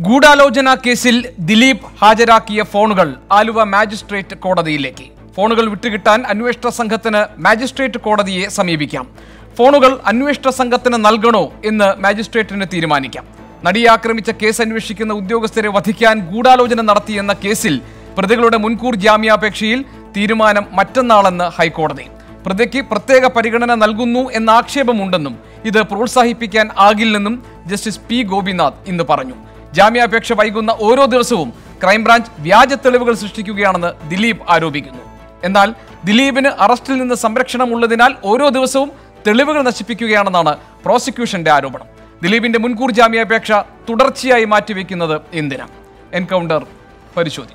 ഗൂഢാലോചന കേസിൽ ദിലീപ് ഹാജരാക്കിയ ഫോണുകൾ ആലുവ മാജിസ്ട്രേറ്റ് കോടതിയിലേക്ക്. ഫോണുകൾ വിട്ടുകിട്ടാൻ അന്വേഷണ സംഘത്തിന് മാജിസ്ട്രേറ്റ് കോടതിയെ സമീപിക്കാം. ഫോണുകൾ അന്വേഷണ സംഘത്തിന് നൽകണോ എന്ന് മാജിസ്ട്രേറ്റിന് തീരുമാനിക്കാം. നടിയെ ആക്രമിച്ച കേസ് അന്വേഷിക്കുന്ന ഉദ്യോഗസ്ഥരെ വധിക്കാൻ ഗൂഢാലോചന നടത്തിയെന്ന കേസിൽ പ്രതികളുടെ മുൻകൂർ ജാമ്യാപേക്ഷയിൽ തീരുമാനം മറ്റന്നാളെന്ന് ഹൈക്കോടതി. പ്രതിക്ക് പ്രത്യേക പരിഗണന നൽകുന്നു എന്ന ആക്ഷേപമുണ്ടെന്നും ഇത് പ്രോത്സാഹിപ്പിക്കാൻ ആകില്ലെന്നും ജസ്റ്റിസ് പി ഗോപിനാഥ് ഇന്ന് പറഞ്ഞു. ജാമ്യാപേക്ഷ വൈകുന്ന ഓരോ ദിവസവും ക്രൈംബ്രാഞ്ച് വ്യാജ തെളിവുകൾ സൃഷ്ടിക്കുകയാണെന്ന് ദിലീപ് ആരോപിക്കുന്നു. എന്നാൽ ദിലീപിന് അറസ്റ്റിൽ നിന്ന് സംരക്ഷണം ഉള്ളതിനാൽ ഓരോ ദിവസവും തെളിവുകൾ നശിപ്പിക്കുകയാണെന്നാണ് പ്രോസിക്യൂഷന്റെ ആരോപണം. ദിലീപിന്റെ മുൻകൂർ ജാമ്യാപേക്ഷ തുടർച്ചയായി മാറ്റിവെക്കുന്നത് എന്തിനാ? എൻകൗണ്ടർ പരിശോധിക്കും.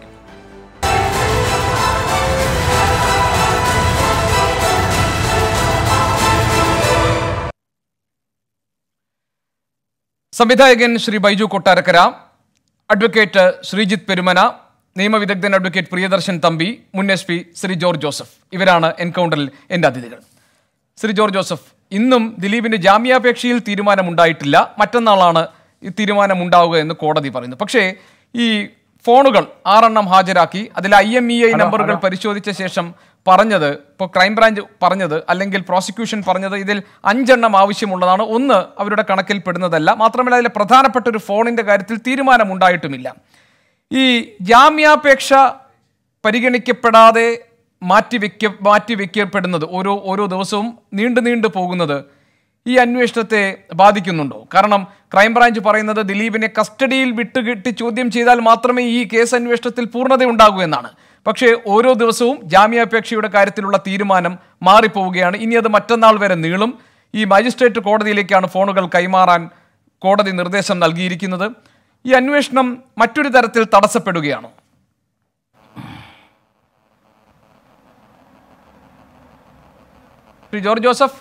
സംവിധായകൻ ശ്രീ ബൈജു കൊട്ടാരക്കര, അഡ്വക്കേറ്റ് ശ്രീജിത്ത് പെരുമന, നിയമവിദഗ്ധൻ അഡ്വക്കേറ്റ് പ്രിയദർശൻ തമ്പി, മുൻ SP ശ്രീ ജോർജ് ജോസഫ്, ഇവരാണ് എൻകൗണ്ടറിൽ എൻ്റെ അതിഥികൾ. ശ്രീ ജോർജ് ജോസഫ്, ഇന്നും ദിലീപിന്റെ ജാമ്യാപേക്ഷയിൽ തീരുമാനമുണ്ടായിട്ടില്ല. മറ്റന്നാളാണ് ഈ തീരുമാനമുണ്ടാവുക എന്ന് കോടതി പറയുന്നു. പക്ഷേ ഈ ഫോണുകൾ 6 എണ്ണം ഹാജരാക്കി. അതിൽ IMEI നമ്പറുകൾ പരിശോധിച്ച ശേഷം പറഞ്ഞത്, ഇപ്പോൾ ക്രൈംബ്രാഞ്ച് പറഞ്ഞത് അല്ലെങ്കിൽ പ്രോസിക്യൂഷൻ പറഞ്ഞത് ഇതിൽ 5 എണ്ണം ആവശ്യമുള്ളതാണ്. ഒന്ന് അവരുടെ കണക്കിൽ പെടുന്നതല്ല. മാത്രമല്ല അതിലെ പ്രധാനപ്പെട്ട ഒരു ഫോണിൻ്റെ കാര്യത്തിൽ തീരുമാനമുണ്ടായിട്ടുമില്ല. ഈ ജാമ്യാപേക്ഷ പരിഗണിക്കപ്പെടാതെ മാറ്റിവെക്കപ്പെടുന്നത് ഓരോ ദിവസവും നീണ്ടു പോകുന്നത് ഈ അന്വേഷണത്തെ ബാധിക്കുന്നുണ്ടോ? കാരണം ക്രൈംബ്രാഞ്ച് പറയുന്നത് ദിലീപിനെ കസ്റ്റഡിയിൽ വിട്ടുകിട്ടി ചോദ്യം ചെയ്താൽ മാത്രമേ ഈ കേസ് അന്വേഷണത്തിൽ പൂർണ്ണതയുണ്ടാകൂ എന്നാണ്. പക്ഷേ ഓരോ ദിവസവും ജാമ്യാപേക്ഷയുടെ കാര്യത്തിലുള്ള തീരുമാനം മാറിപ്പോവുകയാണ്. ഇനി അത് മറ്റന്നാൾ വരെ നീളും. ഈ മജിസ്ട്രേറ്റ് കോടതിയിലേക്കാണ് ഫോണുകൾ കൈമാറാൻ കോടതി നിർദ്ദേശം നൽകിയിരിക്കുന്നത്. ഈ അന്വേഷണം മറ്റൊരു തരത്തിൽ തടസ്സപ്പെടുകയാണോ? Shri George Joseph.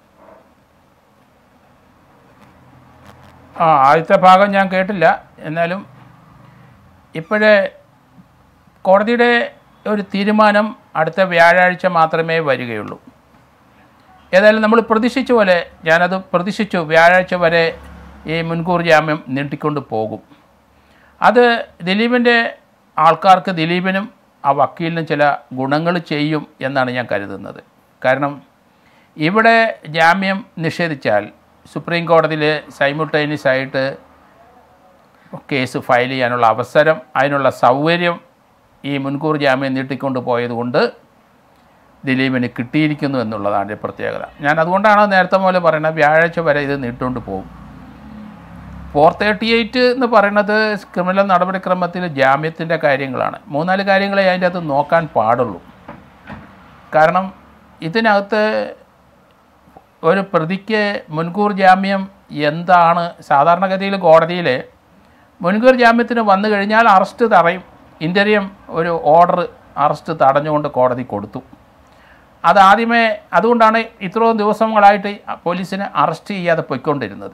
ആദ്യത്തെ ഭാഗം ഞാൻ കേട്ടില്ല. എന്നാലും ഇപ്പോഴേ കോടതിയുടെ ഒരു തീരുമാനം അടുത്ത വ്യാഴാഴ്ച മാത്രമേ വരികയുള്ളൂ. ഏതായാലും നമ്മൾ പ്രതീക്ഷിച്ച പോലെ ഞാനത് പ്രതീക്ഷിച്ചു. വ്യാഴാഴ്ച വരെ ഈ മുൻകൂർ ജാമ്യം നീട്ടിക്കൊണ്ട് പോകും. അത് ദിലീപിൻ്റെ ആൾക്കാർക്ക്, ദിലീപിനും ആ വക്കീലിനും ചില ഗുണങ്ങൾ ചെയ്യും എന്നാണ് ഞാൻ കരുതുന്നത്. കാരണം ഇവിടെ ജാമ്യം നിഷേധിച്ചാൽ സുപ്രീം കോടതിയിൽ സൈമിൾട്ടേനിയസ് ആയിട്ട് കേസ് ഫയൽ ചെയ്യാനുള്ള അവസരം, അതിനുള്ള സൗകര്യം ഈ മുൻകൂർ ജാമ്യം നീട്ടിക്കൊണ്ട് പോയതുകൊണ്ട് ദിലീപിന് കിട്ടിയിരിക്കുന്നു എന്നുള്ളതാണ് എൻ്റെ പ്രത്യേകത. ഞാൻ അതുകൊണ്ടാണ് നേരത്തെ പോലെ പറയുന്നത് വ്യാഴാഴ്ച വരെ ഇത് നീട്ടുകൊണ്ട് പോകും. 438 എന്ന് പറയുന്നത് ക്രിമിനൽ നടപടിക്രമത്തിൽ ജാമ്യത്തിൻ്റെ കാര്യങ്ങളാണ്. 3-4 കാര്യങ്ങളെ അതിൻ്റെ അകത്ത് നോക്കാൻ പാടുള്ളൂ. കാരണം ഇതിനകത്ത് ഒരു പ്രതിക്ക് മുൻകൂർ ജാമ്യം എന്താണ്? സാധാരണഗതിയിൽ കോടതിയിൽ മുൻകൂർ ജാമ്യത്തിന് വന്നു കഴിഞ്ഞാൽ അറസ്റ്റ് തടയും. ഇൻ്ററിയം ഒരു ഓർഡർ അറസ്റ്റ് തടഞ്ഞുകൊണ്ട് കോടതി കൊടുത്തു. അതാദ്യമേ അതുകൊണ്ടാണ് ഇത്രയും ദിവസങ്ങളായിട്ട് പോലീസിനെ അറസ്റ്റ് ചെയ്യാതെ പൊയ്ക്കൊണ്ടിരുന്നത്.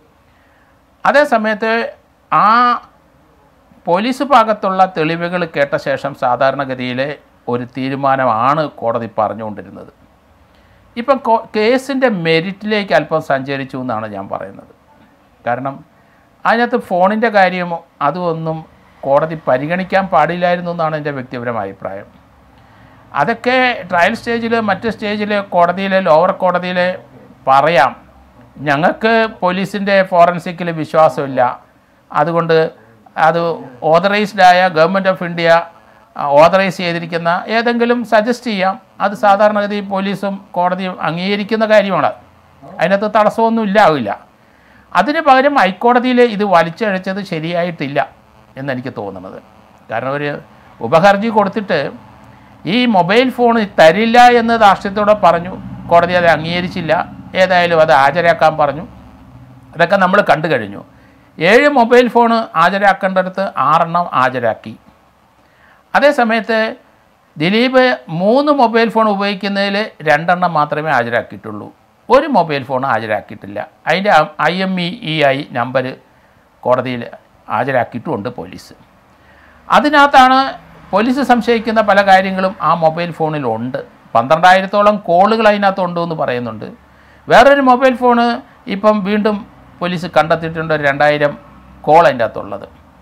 അതേസമയത്ത് ആ പോലീസ് ഭാഗത്തുള്ള തെളിവുകൾ കേട്ട ശേഷം സാധാരണഗതിയിലെ ഒരു തീരുമാനമാണ് കോടതി പറഞ്ഞുകൊണ്ടിരുന്നത്. ഇപ്പം കേസിൻ്റെ മെരിറ്റിലേക്ക് അല്പം സഞ്ചരിച്ചു എന്നാണ് ഞാൻ പറയുന്നത്. കാരണം അതിനകത്ത് ഫോണിൻ്റെ കാര്യമോ അതൊന്നും കോടതി പരിഗണിക്കാൻ പാടില്ലായിരുന്നു എന്നാണ് എൻ്റെ വ്യക്തിപരമായ അഭിപ്രായം. അതൊക്കെ ട്രയൽ സ്റ്റേജിൽ, മറ്റ് സ്റ്റേജിൽ, കോടതിയിൽ, ലോവർ കോടതിയിൽ പറയാം, ഞങ്ങൾക്ക് പോലീസിൻ്റെ ഫോറൻസിക്കിൽ വിശ്വാസമില്ല, അതുകൊണ്ട് അത് ഓതറൈസ്ഡായ ഗവൺമെൻറ് ഓഫ് ഇന്ത്യ ഓതറൈസ് ചെയ്തിരിക്കുന്ന ഏതെങ്കിലും സജസ്റ്റ് ചെയ്യാം. അത് സാധാരണഗതി പോലീസും കോടതിയും അംഗീകരിക്കുന്ന കാര്യമാണ്. അതിനകത്ത് തടസ്സമൊന്നും ഇല്ലാവില്ല. അതിന് പകരം ഹൈക്കോടതിയിൽ ഇത് വലിച്ചഴച്ചത് ശരിയായിട്ടില്ല എന്നെനിക്ക് തോന്നുന്നത്. കാരണം ഒരു ഉപഹർജി കൊടുത്തിട്ട് ഈ മൊബൈൽ ഫോൺ തരില്ല എന്ന് ധാർഷ്ട്യത്തോടെ പറഞ്ഞു. കോടതി അത് അംഗീകരിച്ചില്ല. ഏതായാലും അത് ഹാജരാക്കാൻ പറഞ്ഞു. അതൊക്കെ നമ്മൾ കണ്ടു കഴിഞ്ഞു. 7 മൊബൈൽ ഫോൺ ഹാജരാക്കേണ്ടടുത്ത് 6 എണ്ണം ഹാജരാക്കി. അതേസമയത്ത് ദിലീപ് 3 മൊബൈൽ ഫോൺ ഉപയോഗിക്കുന്നതിൽ 2 എണ്ണം മാത്രമേ ഹാജരാക്കിയിട്ടുള്ളൂ. 1 മൊബൈൽ ഫോൺ ഹാജരാക്കിയിട്ടില്ല. അതിൻ്റെ IMEI നമ്പർ കോടതിയിൽ ഹാജരാക്കിയിട്ടുമുണ്ട് പോലീസ്. അതിനകത്താണ് പോലീസ് സംശയിക്കുന്ന പല കാര്യങ്ങളും ആ മൊബൈൽ ഫോണിലുണ്ട്. 12,000-ഓളം കോളുകൾ അതിനകത്തുണ്ട് എന്ന് പറയുന്നുണ്ട്. വേറൊരു മൊബൈൽ ഫോണ് ഇപ്പം വീണ്ടും പോലീസ് കണ്ടെത്തിയിട്ടുണ്ട്, 2,000 കോൾ അതിൻ്റെ അകത്തുള്ളത്.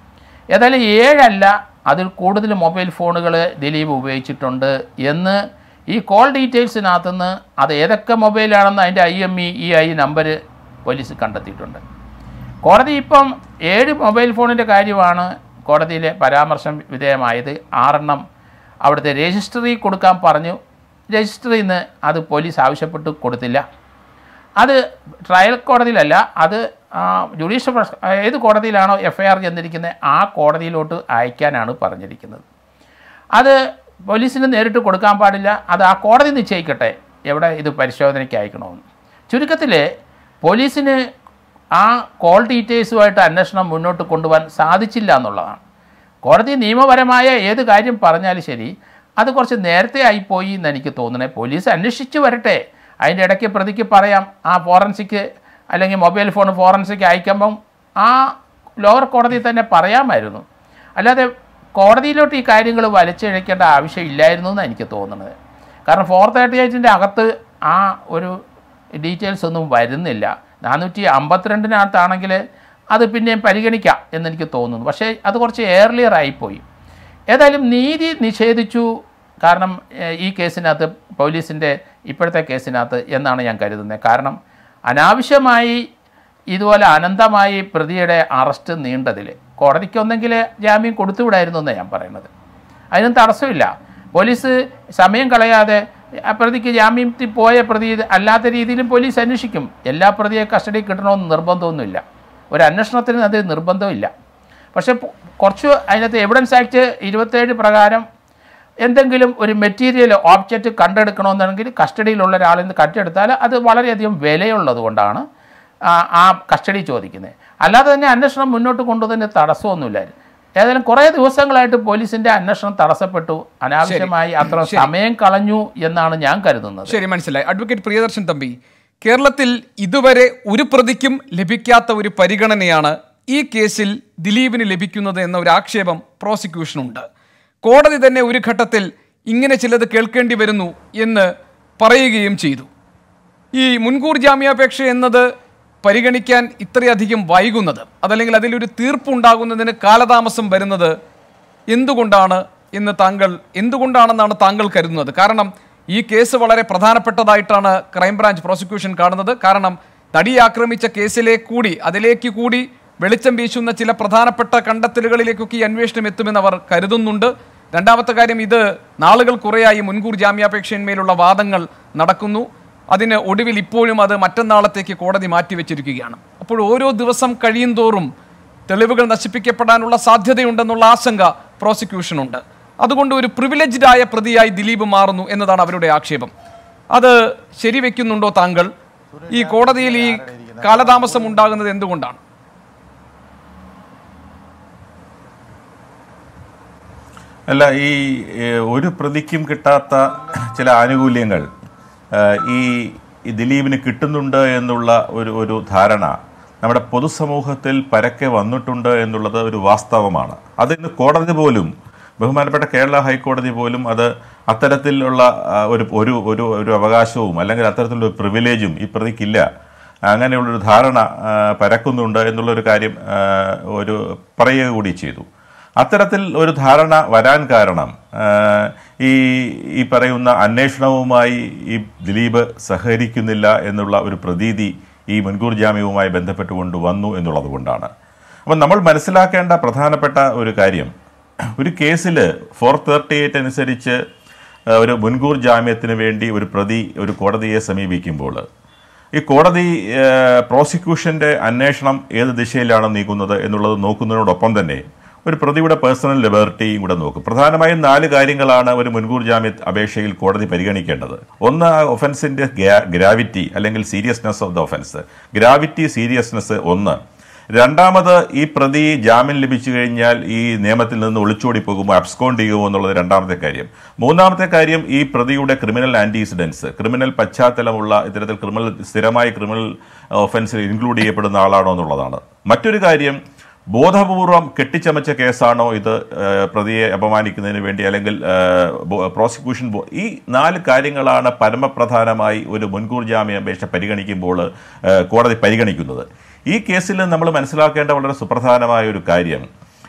ഏതായാലും 7 അല്ല അതിൽ കൂടുതൽ മൊബൈൽ ഫോണുകൾ ദിലീപ് ഉപയോഗിച്ചിട്ടുണ്ട് എന്ന് ഈ കോൾ ഡീറ്റെയിൽസിനകത്തുനിന്ന് അത് ഏതൊക്കെ മൊബൈലാണെന്ന് അതിൻ്റെ IMEI നമ്പർ പോലീസ് കണ്ടെത്തിയിട്ടുണ്ട്. കോടതി ഇപ്പം 7 മൊബൈൽ ഫോണിൻ്റെ കാര്യമാണ് കോടതിയിലെ പരാമർശം വിധേയമായത്. 6 എണ്ണം അവിടുത്തെ രജിസ്ട്രി കൊടുക്കാൻ പറഞ്ഞു. രജിസ്ട്രിയിൽ നിന്ന് അത് പോലീസ് ആവശ്യപ്പെട്ട് കൊടുത്തില്ല. അത് ട്രയൽ കോടതിയിലല്ല, അത് ജുഡീഷ്യൽ ഏത് കോടതിയിലാണോ FIR ചെന്നിരിക്കുന്നത് ആ കോടതിയിലോട്ട് അയക്കാനാണ് പറഞ്ഞിരിക്കുന്നത്. അത് പോലീസിന് നേരിട്ട് കൊടുക്കാൻ പാടില്ല, അത് ആ കോടതി നിശ്ചയിക്കട്ടെ എവിടെ ഇത് പരിശോധനയ്ക്ക് അയക്കണമെന്ന്. ചുരുക്കത്തിൽ പോലീസിന് ആ കോൾ ഡീറ്റെയിൽസുമായിട്ട് അന്വേഷണം മുന്നോട്ട് കൊണ്ടുപോകാൻ സാധിച്ചില്ല എന്നുള്ളതാണ്. കോടതി നിയമപരമായ ഏത് കാര്യം പറഞ്ഞാലും ശരി അത് കുറച്ച് നേരത്തെ ആയിപ്പോയി എന്ന് എനിക്ക് തോന്നണേ. പോലീസ് അന്വേഷിച്ച് വരട്ടെ, അതിൻ്റെ ഇടയ്ക്ക് പ്രതിക്ക് പറയാം ആ ഫോറൻസിക് അല്ലെങ്കിൽ മൊബൈൽ ഫോൺ ഫോറൻസിക് അയക്കുമ്പം ആ ലോവർ കോടതി തന്നെ പറയാമായിരുന്നു. അല്ലാതെ കോടതിയിലോട്ട് ഈ കാര്യങ്ങൾ വലിച്ചിഴക്കേണ്ട ആവശ്യമില്ലായിരുന്നു എന്നാണ് എനിക്ക് തോന്നുന്നത്. കാരണം 438 അകത്ത് ആ ഒരു ഡീറ്റെയിൽസ് ഒന്നും വരുന്നില്ല. 452 അത് പിന്നെയും പരിഗണിക്കാം എന്നെനിക്ക് തോന്നുന്നു. പക്ഷേ അത് കുറച്ച് ഏർലിയർ ആയിപ്പോയി. ഏതായാലും നീതി നിഷേധിച്ചു. കാരണം ഈ കേസിനകത്ത് പോലീസിൻ്റെ ഇപ്പോഴത്തെ കേസിനകത്ത് എന്നാണ് ഞാൻ കരുതുന്നത്. കാരണം അനാവശ്യമായി ഇതുപോലെ അനന്തമായി പ്രതിയുടെ അറസ്റ്റ് നീണ്ടതിൽ കോടതിക്കൊന്നെങ്കിൽ ജാമ്യം കൊടുത്തുവിടായിരുന്നു എന്നാണ് ഞാൻ പറയുന്നത്. അതിനും തടസ്സമില്ല. പോലീസ് സമയം കളയാതെ പ്രതിക്ക് ജാമ്യത്തിൽ പോയ പ്രതി അല്ലാത്ത രീതിയിലും പോലീസ് അന്വേഷിക്കും. എല്ലാ പ്രതിയെ കസ്റ്റഡി കിട്ടണമെന്ന് നിർബന്ധമൊന്നുമില്ല, ഒരു അന്വേഷണത്തിന് അത് നിർബന്ധമില്ല. പക്ഷേ കുറച്ച് അതിനകത്ത് എവിഡൻസ് ആക്ട് 27 പ്രകാരം എന്തെങ്കിലും ഒരു മെറ്റീരിയൽ ഓബ്ജക്റ്റ് കണ്ടെടുക്കണമെന്നുണ്ടെങ്കിൽ കസ്റ്റഡിയിലുള്ള ഒരാളിൽ നിന്ന് കട്ടെടുത്താൽ അത് വളരെയധികം വിലയുള്ളത് കൊണ്ടാണ് ആ കസ്റ്റഡി ചോദിക്കുന്നത്. അല്ലാതെ തന്നെ അന്വേഷണം മുന്നോട്ട് കൊണ്ടുതന്നെ തടസ്സമൊന്നുമില്ലായിരുന്നു. ഏതായാലും കുറേ ദിവസങ്ങളായിട്ട് പോലീസിൻ്റെ അന്വേഷണം തടസ്സപ്പെട്ടു, അനാവശ്യമായി അത്ര സമയം കളഞ്ഞു എന്നാണ് ഞാൻ കരുതുന്നത്. ശരി, മനസ്സിലായി. അഡ്വക്കേറ്റ് പ്രിയദർശൻ തമ്പി, കേരളത്തിൽ ഇതുവരെ ഒരു പ്രതിക്കും ലഭിക്കാത്ത ഒരു പരിഗണനയാണ് ഈ കേസിൽ ദിലീപിന് ലഭിക്കുന്നത് എന്ന ഒരു ആക്ഷേപം പ്രോസിക്യൂഷനുണ്ട്. കോടതി തന്നെ ഒരു ഘട്ടത്തിൽ ഇങ്ങനെ ചിലത് കേൾക്കേണ്ടി വരുന്നു എന്ന് പറയുകയും ചെയ്തു. ഈ മുൻകൂർ ജാമ്യാപേക്ഷ എന്നത് പരിഗണിക്കാൻ ഇത്രയധികം വൈകുന്നത്, അതല്ലെങ്കിൽ അതിലൊരു തീർപ്പുണ്ടാകുന്നതിന് കാലതാമസം വരുന്നത് എന്തുകൊണ്ടാണെന്നാണ് താങ്കൾ കരുതുന്നത്? കാരണം ഈ കേസ് വളരെ പ്രധാനപ്പെട്ടതായിട്ടാണ് ക്രൈംബ്രാഞ്ച് പ്രോസിക്യൂഷൻ കാണുന്നത്. കാരണം നടിയെ ആക്രമിച്ച അതിലേക്ക് കൂടി വെളിച്ചം വീശുന്ന ചില പ്രധാനപ്പെട്ട കണ്ടെത്തലുകളിലേക്കൊക്കെ ഈ അന്വേഷണം എത്തുമെന്ന് അവർ കരുതുന്നുണ്ട്. രണ്ടാമത്തെ കാര്യം, ഇത് നാളുകൾ കുറേയായി മുൻകൂർ ജാമ്യാപേക്ഷയിന്മേലുള്ള വാദങ്ങൾ നടക്കുന്നു. അതിന് ഒടുവിൽ ഇപ്പോഴും അത് മറ്റന്നാളത്തേക്ക് കോടതി മാറ്റിവെച്ചിരിക്കുകയാണ്. അപ്പോൾ ഓരോ ദിവസം കഴിയും തോറും തെളിവുകൾ നശിപ്പിക്കപ്പെടാനുള്ള സാധ്യതയുണ്ടെന്നുള്ള ആശങ്ക പ്രോസിക്യൂഷനുണ്ട്. അതുകൊണ്ട് ഒരു പ്രിവിലേജ്ഡ് ആയ പ്രതിയായി ദിലീപ് മാറുന്നു എന്നതാണ് അവരുടെ ആക്ഷേപം. അത് ശരിവെക്കുന്നുണ്ടോ താങ്കൾ? ഈ കോടതിയിൽ ഈ കാലതാമസം ഉണ്ടാകുന്നത് എന്തുകൊണ്ടാണ്? അല്ല, ഈ ഒരു പ്രതിക്കും കിട്ടാത്ത ചില ആനുകൂല്യങ്ങൾ ഈ ദിലീപിന് കിട്ടുന്നുണ്ട് എന്നുള്ള ഒരു ധാരണ നമ്മുടെ പൊതുസമൂഹത്തിൽ പരക്കെ വന്നിട്ടുണ്ട് എന്നുള്ളത് ഒരു വാസ്തവമാണ്. അതിന് കോടതി പോലും, ബഹുമാനപ്പെട്ട കേരള ഹൈക്കോടതി പോലും അത് അത്തരത്തിലുള്ള ഒരു അവകാശവും അല്ലെങ്കിൽ അത്തരത്തിലുള്ള ഒരു പ്രിവിലേജും ഈ പ്രതിക്കില്ല, അങ്ങനെയുള്ളൊരു ധാരണ പരക്കുന്നുണ്ട് എന്നുള്ളൊരു കാര്യം പറയുക കൂടി ചെയ്തു. അത്തരത്തിൽ ഒരു ധാരണ വരാൻ കാരണം ഈ പറയുന്ന അന്വേഷണവുമായി ഈ ദിലീപ് സഹകരിക്കുന്നില്ല എന്നുള്ള ഒരു പ്രതീതി ഈ മുൻകൂർ ജാമ്യവുമായി ബന്ധപ്പെട്ടുകൊണ്ട് വന്നു എന്നുള്ളത് കൊണ്ടാണ്. അപ്പം നമ്മൾ മനസ്സിലാക്കേണ്ട പ്രധാനപ്പെട്ട ഒരു കാര്യം, ഒരു കേസിൽ 438 അനുസരിച്ച് ഒരു മുൻകൂർ ജാമ്യത്തിന് വേണ്ടി ഒരു പ്രതി ഒരു കോടതിയെ സമീപിക്കുമ്പോൾ ഈ കോടതി പ്രോസിക്യൂഷൻ്റെ അന്വേഷണം ഏത് ദിശയിലാണ് നീങ്ങുന്നത് എന്നുള്ളത് നോക്കുന്നതിനോടൊപ്പം തന്നെ ഒരു പ്രതിയുടെ പേഴ്സണൽ ലിബർട്ടിയും കൂടെ നോക്കും. പ്രധാനമായും 4 കാര്യങ്ങളാണ് ഒരു മുൻകൂർ ജാമ്യ അപേക്ഷയിൽ കോടതി പരിഗണിക്കേണ്ടത്. ഒന്ന്, ഒഫൻസിൻ്റെ ഗ്രാവിറ്റി അല്ലെങ്കിൽ seriousness of the offence. Gravity, seriousness ഒന്ന്. രണ്ടാമത്, ഈ പ്രതി ജാമ്യം ലഭിച്ചു കഴിഞ്ഞാൽ ഈ നിയമത്തിൽ നിന്ന് ഒളിച്ചോടി പോകുമോ, അബ്സ്കോണ്ട് ചെയ്യുമോ എന്നുള്ളത് രണ്ടാമത്തെ കാര്യം. മൂന്നാമത്തെ കാര്യം, ഈ പ്രതിയുടെ ക്രിമിനൽ ആന്റിസിഡൻസ്, ക്രിമിനൽ പശ്ചാത്തലമുള്ള ഇത്തരത്തിൽ സ്ഥിരമായി ക്രിമിനൽ ഒഫൻസിൽ ഇൻക്ലൂഡ് ചെയ്യപ്പെടുന്ന ആളാണോ എന്നുള്ളതാണ്. മറ്റൊരു കാര്യം, ബോധപൂർവം കെട്ടിച്ചമച്ച കേസാണോ ഇത് പ്രതിയെ അപമാനിക്കുന്നതിന് വേണ്ടി, അല്ലെങ്കിൽ പ്രോസിക്യൂഷൻ. ഈ 4 കാര്യങ്ങളാണ് പരമപ്രധാനമായി ഒരു മുൻകൂർ ജാമ്യാപേക്ഷ പരിഗണിക്കുമ്പോൾ കോടതി പരിഗണിക്കുന്നത്. ഈ കേസിൽ നമ്മൾ മനസ്സിലാക്കേണ്ട വളരെ സുപ്രധാനമായ ഒരു കാര്യം,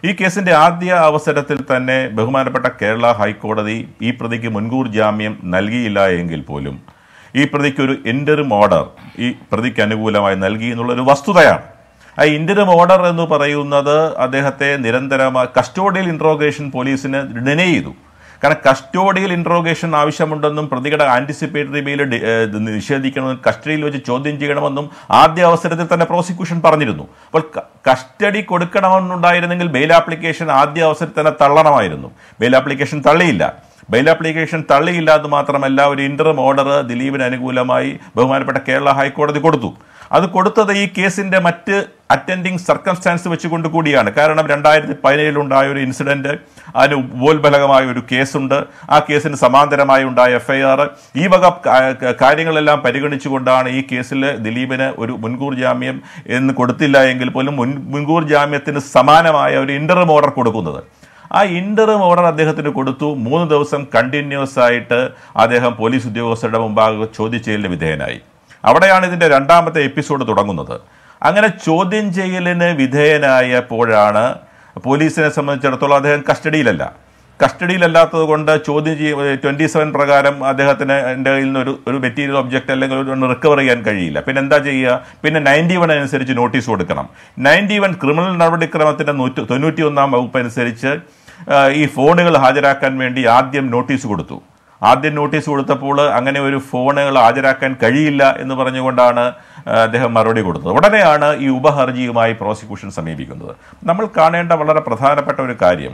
ഈ കേസിന്റെ ആദ്യ അവസരത്തിൽ തന്നെ ബഹുമാനപ്പെട്ട കേരള ഹൈക്കോടതി ഈ പ്രതിക്ക് മുൻകൂർ ജാമ്യം നൽകിയില്ല എങ്കിൽ പോലും ഈ പ്രതിക്ക് ഒരു ഇന്ററിം ഓർഡർ ഈ പ്രതിക്ക് അനുകൂലമായി നൽകി എന്നുള്ളൊരു വസ്തുതയാണ്. ആ ഇന്ററിം ഓർഡർ എന്ന് പറയുന്നത് അദ്ദേഹത്തെ നിരന്തരമായി കസ്റ്റോഡിയൽ ഇൻട്രോഗേഷൻ പോലീസിന് ഡിനേ ചെയ്തു. കാരണം കസ്റ്റോഡിയൽ ഇൻട്രോഗേഷൻ ആവശ്യമുണ്ടെന്നും പ്രതികളുടെ ആന്റിസിപ്പേറ്ററി ബെയിൽ നിഷേധിക്കണമെന്നും കസ്റ്റഡിയിൽ വെച്ച് ചോദ്യം ചെയ്യണമെന്നും ആദ്യ അവസരത്തിൽ തന്നെ പ്രോസിക്യൂഷൻ പറഞ്ഞിരുന്നു. അപ്പോൾ കസ്റ്റഡി കൊടുക്കണമെന്നുണ്ടായിരുന്നെങ്കിൽ ബെയിൽ ആപ്ലിക്കേഷൻ ആദ്യ അവസരത്തിൽ തന്നെ തള്ളണമായിരുന്നു. ബെയിൽ ആപ്ലിക്കേഷൻ തള്ളിയില്ല. ബെയിൽ ആപ്ലിക്കേഷൻ തള്ളിയില്ല എന്ന് മാത്രമല്ല, ഒരു ഇന്ററിം ഓർഡർ ദിലീപിന് അനുകൂലമായി ബഹുമാനപ്പെട്ട കേരള ഹൈക്കോടതി കൊടുത്തു. അത് കൊടുത്തത് ഈ കേസിന്റെ മറ്റ് അറ്റൻഡിങ് സർക്കംസ്റ്റാൻസ് വെച്ചുകൊണ്ട് കൂടിയാണ്. കാരണം 2017 ഒരു ഇൻസിഡന്റ്, അതിന് ഉപോത്ബലകമായ ഒരു കേസുണ്ട്, ആ കേസിന് സമാന്തരമായി ഉണ്ടായ FIR, ഈ വക കാര്യങ്ങളെല്ലാം പരിഗണിച്ചുകൊണ്ടാണ് ഈ കേസിൽ ദിലീപിന് ഒരു മുൻകൂർ ജാമ്യം എന്ന് കൊടുത്തില്ല എങ്കിൽ പോലും മുൻകൂർ ജാമ്യത്തിന് സമാനമായ ഒരു ഇന്ററിം ഓർഡർ കൊടുക്കുന്നത്. ആ ഇന്ററിം ഓർഡർ അദ്ദേഹത്തിന് കൊടുത്തു. 3 ദിവസം കണ്ടിന്യൂസ് ആയിട്ട് അദ്ദേഹം പോലീസ് ഉദ്യോഗസ്ഥരുടെ മുമ്പാകെ ചോദ്യം ചെയ്യലിന് വിധേയനായി. അവിടെയാണ് ഇതിന്റെ രണ്ടാമത്തെ എപ്പിസോഡ് തുടങ്ങുന്നത്. അങ്ങനെ ചോദ്യം ചെയ്യലിന് വിധേയനായപ്പോഴാണ് പോലീസിനെ സംബന്ധിച്ചിടത്തോളം അദ്ദേഹം കസ്റ്റഡിയിലല്ലാത്തത് കൊണ്ട് ചോദ്യം 27 പ്രകാരം അദ്ദേഹത്തിന് എൻ്റെ കയ്യിൽ നിന്ന് ഒരു മെറ്റീരിയൽ ഒബ്ജക്റ്റ് അല്ലെങ്കിൽ ഒന്ന് റിക്കവർ ചെയ്യാൻ കഴിയില്ല. പിന്നെ എന്താ ചെയ്യുക? പിന്നെ 91 അനുസരിച്ച് നോട്ടീസ് കൊടുക്കണം. 91 ക്രിമിനൽ നടപടിക്രമത്തിൻ്റെ 91-ാം വകുപ്പ് അനുസരിച്ച് ഈ ഫോണുകൾ ഹാജരാക്കാൻ വേണ്ടി ആദ്യം നോട്ടീസ് കൊടുത്തു. നോട്ടീസ് കൊടുത്തപ്പോൾ അങ്ങനെ ഒരു ഫോണുകൾ ഹാജരാക്കാൻ കഴിയില്ല എന്ന് പറഞ്ഞുകൊണ്ടാണ് അദ്ദേഹം മറുപടി കൊടുത്തത്. ഉടനെയാണ് ഈ ഉപഹർജിയുമായി പ്രോസിക്യൂഷൻ സമീപിക്കുന്നത്. നമ്മൾ കാണേണ്ട വളരെ പ്രധാനപ്പെട്ട ഒരു കാര്യം,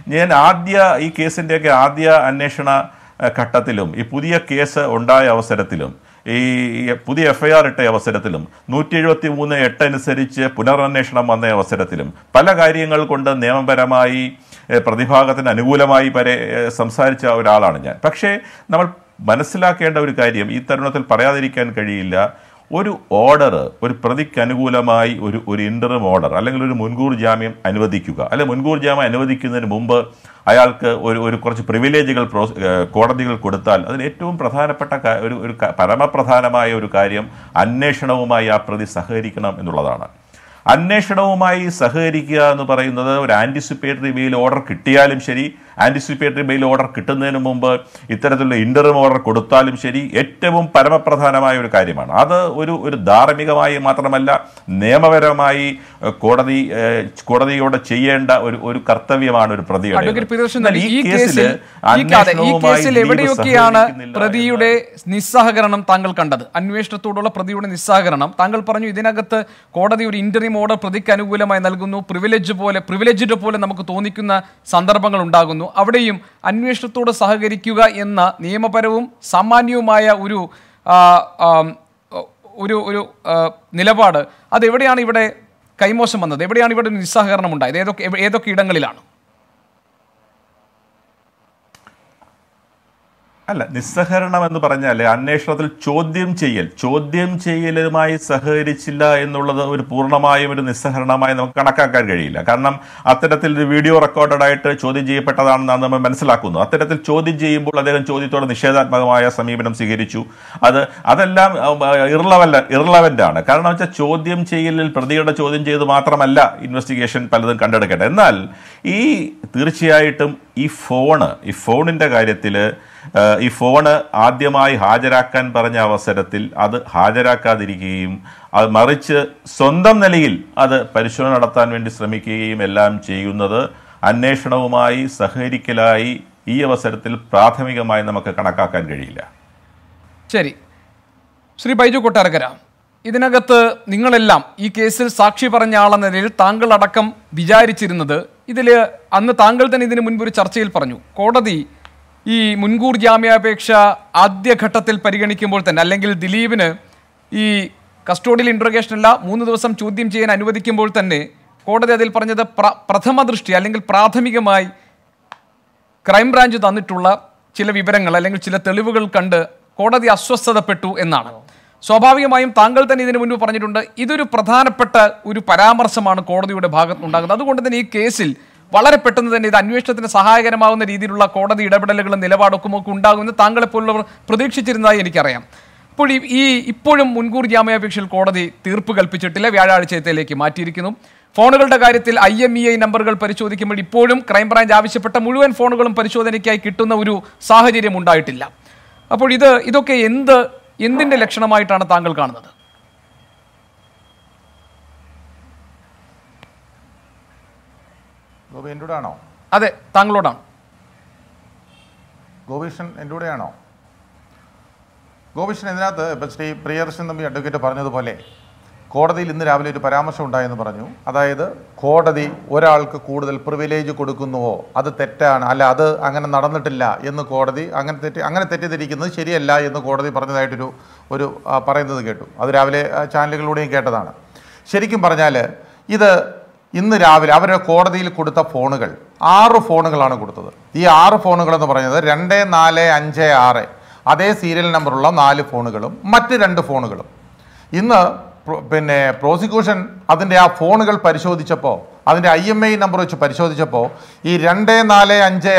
ഈ കേസിൻ്റെയൊക്കെ ആദ്യ അന്വേഷണ ഘട്ടത്തിലും ഈ പുതിയ കേസ് ഉണ്ടായ അവസരത്തിലും ഈ പുതിയ FIR ഇട്ട അവസരത്തിലും 173(8) അനുസരിച്ച് പുനരന്വേഷണം വന്ന അവസരത്തിലും പല കാര്യങ്ങൾ കൊണ്ട് നിയമപരമായി പ്രതിഭാഗത്തിന് അനുകൂലമായി സംസാരിച്ച ഒരാളാണ് ഞാൻ. പക്ഷേ നമ്മൾ മനസ്സിലാക്കേണ്ട ഒരു കാര്യം ഈ തരുണത്തിൽ പറയാതിരിക്കാൻ കഴിയില്ല. ഒരു ഓർഡർ, ഒരു പ്രതിക്ക് അനുകൂലമായി ഒരു ഇന്ററിം ഓർഡർ അല്ലെങ്കിൽ ഒരു മുൻകൂർ ജാമ്യം അനുവദിക്കുക, അല്ലെങ്കിൽ മുൻകൂർ ജാമ്യം അനുവദിക്കുന്നതിന് മുമ്പ് അയാൾക്ക് ഒരു കുറച്ച് പ്രിവിലേജുകൾ കോടതികൾ കൊടുത്താൽ അതിന് ഏറ്റവും പ്രധാനപ്പെട്ട ഒരു പരമപ്രധാനമായ ഒരു കാര്യം അന്വേഷണവുമായി ആ പ്രതി സഹകരിക്കണം എന്നുള്ളതാണ്. അന്വേഷണവുമായി സഹകരിക്കുക എന്ന് പറയുന്നത് ഒരു ആന്റിസിപ്പേറ്ററി ബെയിൽ ഓർഡർ കിട്ടിയാലും ശരി, ആന്റിസിപ്പേറ്ററി ബെയിൽ ഓർഡർ കിട്ടുന്നതിന് മുമ്പ് ഇത്തരത്തിലുള്ള ഇന്ററിം ഓർഡർ കൊടുത്താലും ശരി, ഏറ്റവും പരമപ്രധാനമായ ഒരു കാര്യമാണ്. അത് ഒരു ധാർമ്മികമായി മാത്രമല്ല നിയമപരമായി കോടതിയോട് ചെയ്യേണ്ട ഒരു കർത്തവ്യമാണ് ഒരു പ്രതിയുടെ. ഈ കേസിൽ എവിടെയൊക്കെയാണ് പ്രതിയുടെ നിസ്സഹകരണം താങ്കൾ കണ്ടത്? അന്വേഷണത്തോടുള്ള പ്രതിയുടെ നിസ്സഹകരണം താങ്കൾ പറഞ്ഞു. ഇതിനകത്ത് കോടതി ഒരു ഇന്ററിം ഓർഡർ പ്രതിക്ക് അനുകൂലമായി നൽകുന്നു, പ്രിവിലേജ്ഡ് പോലെ നമുക്ക് തോന്നിക്കുന്ന സന്ദർഭങ്ങൾ ഉണ്ടാകുന്നു. അവിടെയും അന്വേഷണത്തോട് സഹകരിക്കുക എന്ന നിയമപരവും സാമാന്യവുമായ ഒരു നിലപാട്, അതെവിടെയാണ് ഇവിടെ കൈമോശം വന്നത്? എവിടെയാണ് ഇവിടെ നിസ്സഹകരണം ഉണ്ടായത്? ഏതൊക്കെ ഇടങ്ങളിലാണ്? അല്ല, നിസ്സഹകരണം എന്ന് പറഞ്ഞാൽ അന്വേഷണത്തിൽ ചോദ്യം ചെയ്യലുമായി സഹകരിച്ചില്ല എന്നുള്ളത് ഒരു പൂർണ്ണമായും ഒരു നിസ്സഹകരണമായി നമുക്ക് കണക്കാക്കാൻ കഴിയില്ല. കാരണം അത്തരത്തിൽ ഒരു വീഡിയോ റെക്കോർഡായിട്ട് ചോദ്യം ചെയ്യപ്പെട്ടതാണെന്നാണ് നമ്മൾ മനസ്സിലാക്കുന്നത്. അത്തരത്തിൽ ചോദ്യം ചെയ്യുമ്പോൾ അദ്ദേഹം ചോദ്യത്തോട് നിഷേധാത്മകമായ സമീപനം സ്വീകരിച്ചു. അതെല്ലാം ഇറലവൻ്റ് ആണ്. കാരണം വെച്ചാൽ ചോദ്യം ചെയ്യലിൽ പ്രതിയുടെ ചോദ്യം ചെയ്ത് മാത്രമല്ല ഇൻവെസ്റ്റിഗേഷൻ പലതും കണ്ടെടുക്കേണ്ടത്. എന്നാൽ തീർച്ചയായിട്ടും ഈ ഫോണിൻ്റെ കാര്യത്തിൽ ഈ ഫോണ് ആദ്യമായി ഹാജരാക്കാൻ പറഞ്ഞ അവസരത്തിൽ അത് ഹാജരാക്കാതിരിക്കുകയും അത് മറിച്ച് സ്വന്തം നിലയിൽ അത് പരിശോധന നടത്താൻ വേണ്ടി ശ്രമിക്കുകയും എല്ലാം ചെയ്യുന്നത് അന്വേഷണവുമായി സഹകരിക്കലായി ഈ അവസരത്തിൽ പ്രാഥമികമായി നമുക്ക് കണക്കാക്കാൻ കഴിയില്ല. ശരി, ശ്രീ ബൈജു കൊട്ടാരക്കര, ഇതിനകത്ത് നിങ്ങളെല്ലാം ഈ കേസിൽ സാക്ഷി പറഞ്ഞ ആളെന്ന നിലയിൽ താങ്കൾ അടക്കം വിചാരിച്ചിരുന്നത്, അന്ന് താങ്കൾ തന്നെ ഇതിനു മുൻപ് ഒരു ചർച്ചയിൽ പറഞ്ഞു, കോടതി ഈ മുൻകൂർ ജാമ്യാപേക്ഷ ആദ്യഘട്ടത്തിൽ പരിഗണിക്കുമ്പോൾ തന്നെ, അല്ലെങ്കിൽ ദിലീപിന് ഈ കസ്റ്റോഡിയൽ ഇൻട്രോഗേഷനല്ല 3 ദിവസം ചോദ്യം ചെയ്യാൻ അനുവദിക്കുമ്പോൾ തന്നെ കോടതി അതിൽ പറഞ്ഞത് പ്രഥമ ദൃഷ്ടി അല്ലെങ്കിൽ പ്രാഥമികമായി ക്രൈംബ്രാഞ്ച് തന്നിട്ടുള്ള ചില വിവരങ്ങൾ അല്ലെങ്കിൽ ചില തെളിവുകൾ കണ്ട് കോടതി അസ്വസ്ഥതപ്പെട്ടു എന്നാണ്. സ്വാഭാവികമായും താങ്കൾ തന്നെ ഇതിനു മുൻപ് പറഞ്ഞിട്ടുണ്ട്, ഇതൊരു പ്രധാനപ്പെട്ട ഒരു പരാമർശമാണ് കോടതിയുടെ ഭാഗത്തുനിന്നുണ്ടാകുന്നത്. അതുകൊണ്ട് തന്നെ ഈ കേസിൽ വളരെ പെട്ടെന്ന് തന്നെ ഇത് അന്വേഷണത്തിന് സഹായകരമാവുന്ന രീതിയിലുള്ള കോടതി ഇടപെടലുകളും നിലപാടൊക്കെ ഉണ്ടാകുമെന്ന് താങ്കളെപ്പോലുള്ളവർ പ്രതീക്ഷിച്ചിരുന്നതായി എനിക്കറിയാം. അപ്പോൾ ഇപ്പോഴും മുൻകൂർ ജാമ്യാപേക്ഷയിൽ കോടതി തീർപ്പ് കൽപ്പിച്ചിട്ടില്ല, വ്യാഴാഴ്ചത്തേക്ക് മാറ്റിയിരിക്കുന്നു. ഫോണുകളുടെ കാര്യത്തിൽ IMEI നമ്പറുകൾ പരിശോധിക്കുമ്പോൾ ഇപ്പോഴും ക്രൈംബ്രാഞ്ച് ആവശ്യപ്പെട്ട മുഴുവൻ ഫോണുകളും പരിശോധനയ്ക്കായി കിട്ടുന്ന ഒരു സാഹചര്യം ഉണ്ടായിട്ടില്ല. അപ്പോൾ ഇതൊക്കെ എന്തിന്റെ ലക്ഷണമായിട്ടാണ് താങ്കൾ കാണുന്നത്? ഗോപി എൻ്റെ കൂടെ ആണോ? അതെ, താങ്കളോടാണ്. ഗോപീഷൻ എൻ്റെ കൂടെയാണോ? ഗോപീഷൻ, ഇതിനകത്ത് ഇപ്പം ശ്രീ പ്രിയദർശൻ തമ്പി അഡ്വക്കേറ്റ് പറഞ്ഞതുപോലെ കോടതിയിൽ ഇന്ന് രാവിലെ ഒരു പരാമർശം ഉണ്ടായെന്ന് പറഞ്ഞു. അതായത് കോടതി ഒരാൾക്ക് കൂടുതൽ പ്രിവിലേജ് കൊടുക്കുന്നുവോ അത് തെറ്റാണ്, അല്ല അത് അങ്ങനെ നടന്നിട്ടില്ല എന്ന് കോടതി അങ്ങനെ തെറ്റിദ്ധരിക്കുന്നത് ശരിയല്ല എന്ന് കോടതി പറഞ്ഞതായിട്ടൊരു പറയുന്നത് കേട്ടു. അത് രാവിലെ ചാനലുകളിലൂടെയും കേട്ടതാണ്. ശരിക്കും പറഞ്ഞാൽ ഇത് ഇന്ന് രാവിലെ അവരുടെ കോടതിയിൽ കൊടുത്ത ഫോണുകൾ 6 ഫോണുകളാണ് കൊടുത്തത്. ഈ 6 ഫോണുകളെന്ന് പറയുന്നത് 2, 4, 5, 6 അതേ സീരിയൽ നമ്പറുള്ള 4 ഫോണുകളും മറ്റ് 2 ഫോണുകളും. ഇന്ന് പിന്നെ പ്രോസിക്യൂഷൻ അതിൻ്റെ ആ ഫോണുകൾ പരിശോധിച്ചപ്പോൾ, അതിൻ്റെ IMEI നമ്പർ വെച്ച് പരിശോധിച്ചപ്പോൾ ഈ 2, 4, 5,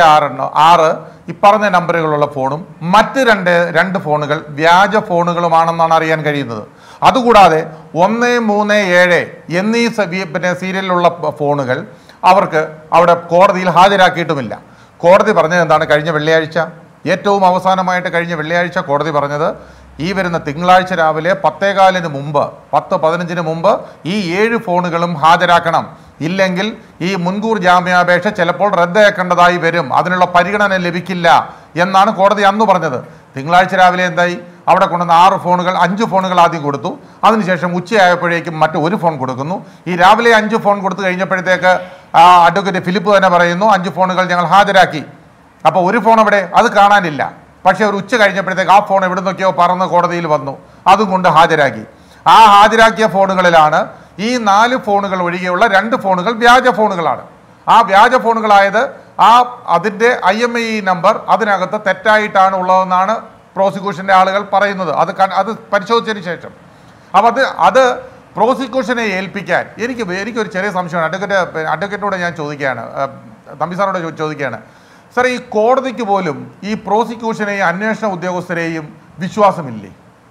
6 ഇപ്പറഞ്ഞ നമ്പറുകളുള്ള ഫോണും മറ്റ് 2 ഫോണുകൾ വ്യാജ ഫോണുകളുമാണെന്നാണ് അറിയാൻ കഴിയുന്നത്. അതുകൂടാതെ 1, 3, 7 എന്നീ പിന്നെ സീരിയലിലുള്ള ഫോണുകൾ അവർക്ക് അവിടെ കോടതിയിൽ ഹാജരാക്കിയിട്ടുമില്ല. കോടതി പറഞ്ഞത് എന്താണ്? കഴിഞ്ഞ വെള്ളിയാഴ്ച, ഏറ്റവും അവസാനമായിട്ട് കഴിഞ്ഞ വെള്ളിയാഴ്ച കോടതി പറഞ്ഞത് ഈ വരുന്ന തിങ്കളാഴ്ച രാവിലെ 10:15 മുമ്പ് 10:15 മുമ്പ് ഈ 7 ഫോണുകളും ഹാജരാക്കണം. ഇല്ലെങ്കിൽ ഈ മുൻകൂർ ജാമ്യാപേക്ഷ ചിലപ്പോൾ റദ്ദാക്കേണ്ടതായി വരും, അതിനുള്ള പരിഗണന ലഭിക്കില്ല എന്നാണ് കോടതി അന്ന് പറഞ്ഞത്. തിങ്കളാഴ്ച രാവിലെ എന്തായി? അവിടെ കൊണ്ടുവന്ന 6 ഫോണുകൾ, 5 ഫോണുകൾ ആദ്യം കൊടുത്തു. അതിനുശേഷം ഉച്ചയായപ്പോഴേക്കും മറ്റ് 1 ഫോൺ കൊടുക്കുന്നു. ഈ രാവിലെ 5 ഫോൺ കൊടുത്തു കഴിഞ്ഞപ്പോഴത്തേക്ക് അഡ്വക്കേറ്റ് ഫിലിപ്പ് തന്നെ പറയുന്നു 5 ഫോണുകൾ ഞങ്ങൾ ഹാജരാക്കി. അപ്പോൾ 1 ഫോൺ അവിടെ അത് കാണാനില്ല. പക്ഷേ ഒരു ഉച്ച കഴിഞ്ഞപ്പോഴത്തേക്ക് ആ ഫോൺ എവിടെ നിന്നൊക്കെയോ പറന്ന് കോടതിയിൽ വന്നു, അതും കൊണ്ട് ഹാജരാക്കി. ആ ഹാജരാക്കിയ ഫോണുകളിലാണ് ഈ 4 ഫോണുകൾ ഒഴികെയുള്ള 2 ഫോണുകൾ വ്യാജ ഫോണുകളാണ്. ആ വ്യാജ ഫോണുകളായത് അതിൻ്റെ IMEI നമ്പർ അതിനകത്ത് തെറ്റായിട്ടാണ് ഉള്ളതെന്നാണ് പ്രോസിക്യൂഷൻ്റെ ആളുകൾ പറയുന്നത്. അത് പരിശോധിച്ചതിന് ശേഷം അപ്പോൾ അത് പ്രോസിക്യൂഷനെ ഏൽപ്പിക്കാൻ എനിക്കൊരു ചെറിയ സംശയമാണ്. അഡ്വക്കേറ്റോട് ഞാൻ ചോദിക്കുകയാണ്, തമ്പി സാറോട് ചോദിക്കുകയാണ്, സാർ ഈ കോടതിക്ക് പോലും ഈ പ്രോസിക്യൂഷനെയും അന്വേഷണ ഉദ്യോഗസ്ഥരെയും വിശ്വാസമില്ലേ?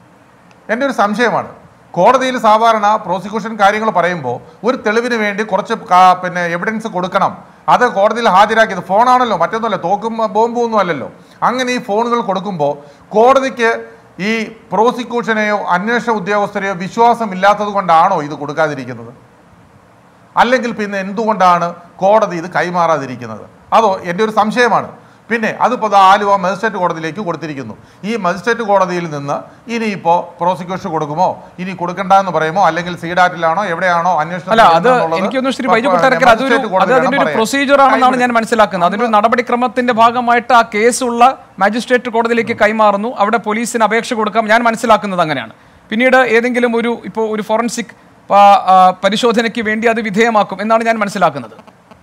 എൻ്റെ ഒരു സംശയമാണ്. കോടതിയിൽ സാധാരണ പ്രോസിക്യൂഷൻ കാര്യങ്ങൾ പറയുമ്പോൾ ഒരു തെളിവിന് വേണ്ടി കുറച്ച് പിന്നെ എവിഡൻസ് കൊടുക്കണം. അത് കോടതിയിൽ ഹാജരാക്കിയത് ഫോണാണല്ലോ, മറ്റൊന്നുമല്ല, തോക്കും ബോംബും ഒന്നും അല്ലല്ലോ. അങ്ങനെ ഈ ഫോണുകൾ കൊടുക്കുമ്പോൾ കോടതിക്ക് ഈ പ്രോസിക്യൂഷനെയോ അന്വേഷണ ഉദ്യോഗസ്ഥരെയോ വിശ്വാസമില്ലാത്തത് കൊണ്ടാണോ ഇത് കൊടുക്കാതിരിക്കുന്നത്? അല്ലെങ്കിൽ പിന്നെ എന്തുകൊണ്ടാണ് കോടതി ഇത് കൈമാറാതിരിക്കുന്നത്? അതോ എൻ്റെ ഒരു സംശയമാണ്. പിന്നെ അതിപ്പോൾ ആലുവ മജിസ്ട്രേറ്റ് കോടതിയിലേക്ക് കൊടുത്തിരിക്കുന്നു. ഈ മജിസ്ട്രേറ്റ് കോടതിയിൽ നിന്ന് ഇനിയിപ്പോൾ പ്രോസിക്യൂഷൻ കൊടുക്കുമോ, ഇനി കൊടുക്കണ്ട എന്ന് പറയുമോ, അല്ലെങ്കിൽ സീഡാറ്റിലാണോ എവിടെയാണോ അന്വേഷണം? പ്രൊസീജിയർ ആണെന്നാണ് ഞാൻ മനസ്സിലാക്കുന്നത്. അതിന്റെ നടപടിക്രമത്തിന്റെ ഭാഗമായിട്ട് ആ കേസുള്ള മജിസ്ട്രേറ്റ് കോടതിയിലേക്ക് കൈമാറുന്നു. അവിടെ പോലീസിന് അപേക്ഷ കൊടുക്കാം. ഞാൻ മനസ്സിലാക്കുന്നത് അങ്ങനെയാണ്. പിന്നീട് ഏതെങ്കിലും ഒരു ഫോറൻസിക് പരിശോധനയ്ക്ക് വേണ്ടി അത് വിധേയമാക്കും എന്നാണ് ഞാൻ മനസ്സിലാക്കുന്നത്.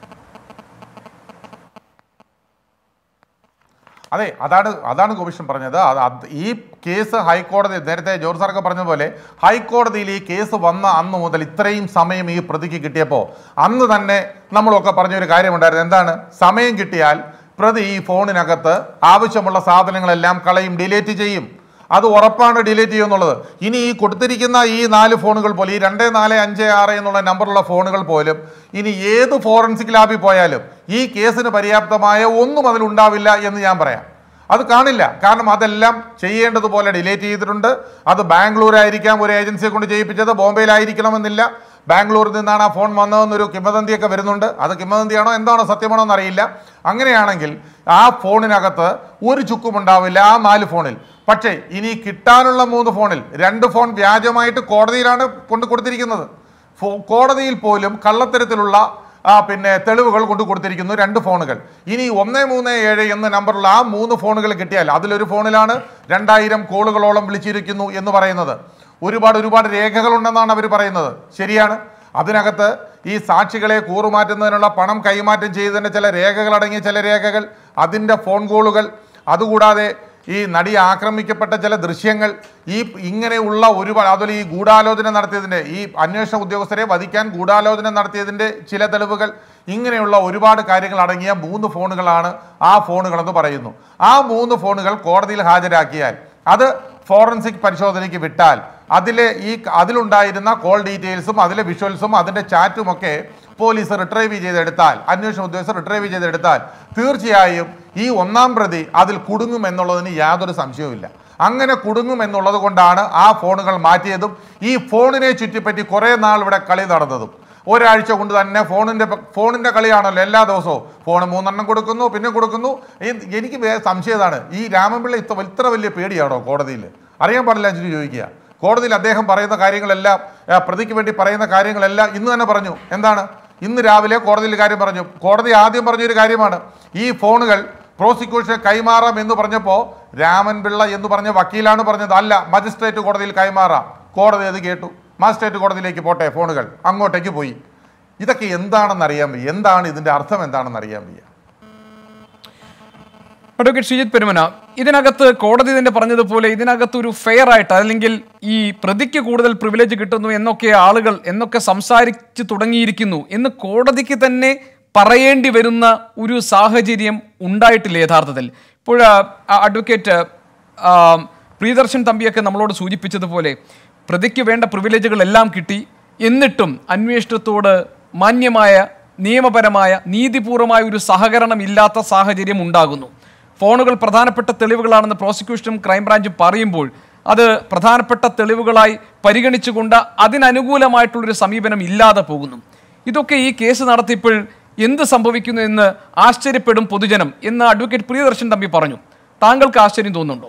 അതെ, അതാണ് കമ്മീഷൻ പറഞ്ഞത്. ഈ കേസ് ഹൈക്കോടതി, നേരത്തെ ജോർജ് സാറൊക്കെ പറഞ്ഞതുപോലെ ഹൈക്കോടതിയിൽ ഈ കേസ് വന്ന അന്ന് മുതൽ ഇത്രയും സമയം ഈ പ്രതിക്ക് കിട്ടിയപ്പോൾ അന്ന് തന്നെ നമ്മളൊക്കെ പറഞ്ഞൊരു കാര്യമുണ്ടായിരുന്നു. എന്താണ്? സമയം കിട്ടിയാൽ പ്രതി ഈ ഫോണിനകത്ത് ആവശ്യമുള്ള സാധനങ്ങളെല്ലാം കളയും, ഡിലീറ്റ് ചെയ്യും. അത് ഉറപ്പാണ് ഡിലീറ്റ് ചെയ്യുമെന്നുള്ളത്. ഇനി ഈ കൊടുത്തിരിക്കുന്ന ഈ 4 ഫോണുകൾ പോലും, ഈ 2, 4, 5, 6 എന്നുള്ള നമ്പറുള്ള ഫോണുകൾ പോലും ഇനി ഏത് ഫോറൻസിക് ലാബിൽ പോയാലും ഈ കേസിന് പര്യാപ്തമായ ഒന്നും അതിലുണ്ടാവില്ല എന്ന് ഞാൻ പറയാം. അത് കാണില്ല. കാരണം അതെല്ലാം ചെയ്യേണ്ടതുപോലെ ഡിലീറ്റ് ചെയ്തിട്ടുണ്ട്. അത് ബാംഗ്ലൂരായിരിക്കാം ഒരു ഏജൻസിയെ കൊണ്ട് ചെയ്യിപ്പിച്ചത്, ബോംബെയിലായിരിക്കണമെന്നില്ല. ബാംഗ്ലൂരിൽ നിന്നാണ് ആ ഫോൺ വന്നതെന്നൊരു കിംവദന്തിയൊക്കെ വരുന്നുണ്ട്. അത് കിംവദന്തിയാണോ എന്താണോ സത്യമാണോ എന്നറിയില്ല. അങ്ങനെയാണെങ്കിൽ ആ ഫോണിനകത്ത് ഒരു ചുക്കും ഉണ്ടാവില്ല ആ 4 ഫോണിൽ. പക്ഷേ ഇനി കിട്ടാനുള്ള 3 ഫോണിൽ 2 ഫോൺ വ്യാജമായിട്ട് കോടതിയിലാണ് കൊടുത്തിരിക്കുന്നത്. കോടതിയിൽ പോലും കള്ളത്തരത്തിലുള്ള പിന്നെ തെളിവുകൾ കൊണ്ട് കൊടുത്തിരിക്കുന്നു 2 ഫോണുകൾ. ഇനി 137 എന്ന നമ്പറുള്ള ആ 3 ഫോണുകൾ കിട്ടിയാൽ അതിലൊരു ഫോണിലാണ് 2000 കോളുകളോളം വിളിച്ചിരിക്കുന്നു എന്ന് പറയുന്നത്. ഒരുപാട് രേഖകളുണ്ടെന്നാണ് അവർ പറയുന്നത്. ശരിയാണ്. അതിനകത്ത് ഈ സാക്ഷികളെ കൂറുമാറ്റുന്നതിനുള്ള പണം കൈമാറ്റം ചെയ്തതിൻ്റെ ചില രേഖകളടങ്ങിയ ചില രേഖകൾ, അതിൻ്റെ ഫോൺ കോളുകൾ, അതുകൂടാതെ ഈ നടി ആക്രമിക്കപ്പെട്ട ചില ദൃശ്യങ്ങൾ, ഈ ഇങ്ങനെയുള്ള അതുപോലെ ഈ ഗൂഢാലോചന നടത്തിയതിൻ്റെ, ഈ അന്വേഷണ ഉദ്യോഗസ്ഥരെ വധിക്കാൻ ഗൂഢാലോചന നടത്തിയതിൻ്റെ ചില തെളിവുകൾ, ഇങ്ങനെയുള്ള ഒരുപാട് കാര്യങ്ങൾ അടങ്ങിയ 3 ഫോണുകളാണ് ആ ഫോണുകളെന്ന് പറയുന്നു. ആ 3 ഫോണുകൾ കോടതിയിൽ ഹാജരാക്കിയാൽ, അത് ഫോറൻസിക് പരിശോധനയ്ക്ക് വിട്ടാൽ അതിലുണ്ടായിരുന്ന കോൾ ഡീറ്റെയിൽസും അതിലെ വിഷ്വൽസും അതിൻ്റെ ചാറ്റുമൊക്കെ പോലീസ് റിട്രൈവ് ചെയ്തെടുത്താൽ, അന്വേഷണ ഉദ്യോഗസ്ഥർ റിട്രൈവ് ചെയ്തെടുത്താൽ തീർച്ചയായും ഈ ഒന്നാം പ്രതി അതിൽ കുടുങ്ങുമെന്നുള്ളതിന് യാതൊരു സംശയവുമില്ല. അങ്ങനെ കുടുങ്ങുമെന്നുള്ളത് കൊണ്ടാണ് ആ ഫോണുകൾ മാറ്റിയതും ഈ ഫോണിനെ ചുറ്റിപ്പറ്റി കുറേ നാൾ ഇവിടെ കളി നടന്നതും. ഒരാഴ്ച കൊണ്ട് തന്നെ ഫോണിൻ്റെ കളിയാണല്ലോ എല്ലാ ദിവസവും. ഫോൺ 3 എണ്ണം കൊടുക്കുന്നു, പിന്നെ കൊടുക്കുന്നു. എനിക്ക് സംശയതാണ്, ഈ രാമൻപിള്ള ഇത്ര വലിയ പേടിയാണോ കോടതിയിൽ? അറിയാൻ പാടില്ല എന്ന് ചോദിക്കുക. കോടതിയിൽ അദ്ദേഹം പറയുന്ന കാര്യങ്ങളെല്ലാം, പ്രതിക്ക് വേണ്ടി പറയുന്ന കാര്യങ്ങളെല്ലാം ഇന്ന് തന്നെ പറഞ്ഞു. എന്താണ്? ഇന്ന് രാവിലെ കോടതിയിൽ കാര്യം പറഞ്ഞു. കോടതി ആദ്യം പറഞ്ഞൊരു കാര്യമാണ്, ഈ ഫോണുകൾ പ്രോസിക്യൂഷന് കൈമാറാം എന്ന് പറഞ്ഞപ്പോൾ രാമൻപിള്ള എന്ന് പറഞ്ഞ വക്കീലാണ് പറഞ്ഞത്, അല്ല മജിസ്ട്രേറ്റ് കോടതിയിൽ കൈമാറാം. കോടതി അത് കേട്ടു, മജിസ്ട്രേറ്റ് കോടതിയിലേക്ക് പോട്ടെ, ഫോണുകൾ അങ്ങോട്ടേക്ക് പോയി. ഇതൊക്കെ എന്താണെന്ന് അറിയാൻ വയ്യ. എന്താണ് ഇതിൻ്റെ അർത്ഥം എന്താണെന്ന് അറിയാൻ വയ്യ. അഡ്വക്കേറ്റ് ശ്രീജിത്ത് പെരുമന, ഇതിനകത്ത് കോടതി തന്നെ പറഞ്ഞതുപോലെ ഇതിനകത്ത് ഒരു ഫെയർ ആയിട്ട്, അല്ലെങ്കിൽ ഈ പ്രതിക്ക് കൂടുതൽ പ്രിവിലേജ് കിട്ടുന്നു എന്നൊക്കെ സംസാരിച്ച് തുടങ്ങിയിരിക്കുന്നു എന്ന് കോടതിക്ക് തന്നെ പറയേണ്ടി വരുന്ന ഒരു സാഹചര്യം ഉണ്ടായിട്ടില്ല യഥാർത്ഥത്തിൽ. ഇപ്പോൾ അഡ്വക്കേറ്റ് പ്രിയദർശൻ തമ്പിയൊക്കെ നമ്മളോട് സൂചിപ്പിച്ചതുപോലെ പ്രതിക്ക് വേണ്ട പ്രിവിലേജുകളെല്ലാം കിട്ടി, എന്നിട്ടും അന്വേഷണത്തോട് മാന്യമായ, നിയമപരമായ, നീതിപൂർവമായ ഒരു സഹകരണം ഇല്ലാത്ത സാഹചര്യം ഉണ്ടാകുന്നു. ഫോണുകൾ പ്രധാനപ്പെട്ട തെളിവുകളാണെന്ന് പ്രോസിക്യൂഷനും ക്രൈംബ്രാഞ്ചും പറയുമ്പോൾ അത് പ്രധാനപ്പെട്ട തെളിവുകളായി പരിഗണിച്ചുകൊണ്ട് അതിനനുകൂലമായിട്ടുള്ളൊരു സമീപനം ഇല്ലാതെ പോകുന്നു. ഇതൊക്കെ ഈ കേസ് നടത്തിയപ്പോൾ എന്ത് സംഭവിക്കുന്നു എന്ന് ആശ്ചര്യപ്പെടും പൊതുജനം എന്ന് അഡ്വക്കേറ്റ് പ്രിയദർശൻ തമ്പി പറഞ്ഞു. താങ്കൾക്ക് ആശ്ചര്യം തോന്നുന്നുണ്ടോ?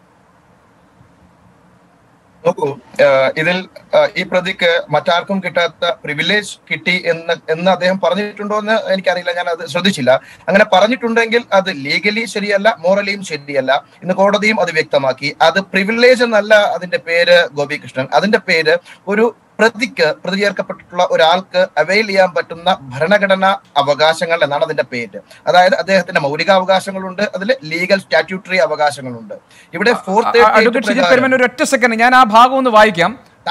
നോക്കൂ, ഇതിൽ ഈ പ്രതിക്ക് മറ്റാർക്കും കിട്ടാത്ത പ്രിവിലേജ് കിട്ടി എന്ന് അദ്ദേഹം പറഞ്ഞിട്ടുണ്ടോ എന്ന് എനിക്കറിയില്ല, ഞാൻ അത് ശ്രദ്ധിച്ചില്ല. അങ്ങനെ പറഞ്ഞിട്ടുണ്ടെങ്കിൽ അത് ലീഗലി ശരിയല്ല, മോറലിയും ശരിയല്ല. ഇന്ന് കോടതിയും അത് വ്യക്തമാക്കി. അത് പ്രിവിലേജ് എന്നല്ല അതിന്റെ പേര് ഗോപികൃഷ്ണൻ. അതിന്റെ പേര് ഒരു പ്രതി ചേർക്കപ്പെട്ടിട്ടുള്ള ഒരാൾക്ക് അവൈൽ ചെയ്യാൻ പറ്റുന്ന ഭരണഘടനാ അവകാശങ്ങൾ എന്നാണ് അതിന്റെ പേര്. അതായത് അദ്ദേഹത്തിന്റെ മൗലികാവകാശങ്ങളുണ്ട്, അതിൽ ലീഗൽ സ്റ്റാറ്റ്യൂട്ടറി അവകാശങ്ങളുണ്ട്. ഇവിടെ ഒരൊറ്റ സെക്കൻഡ് ഞാൻ ആ ഭാഗം ഒന്ന് വായിക്കാം.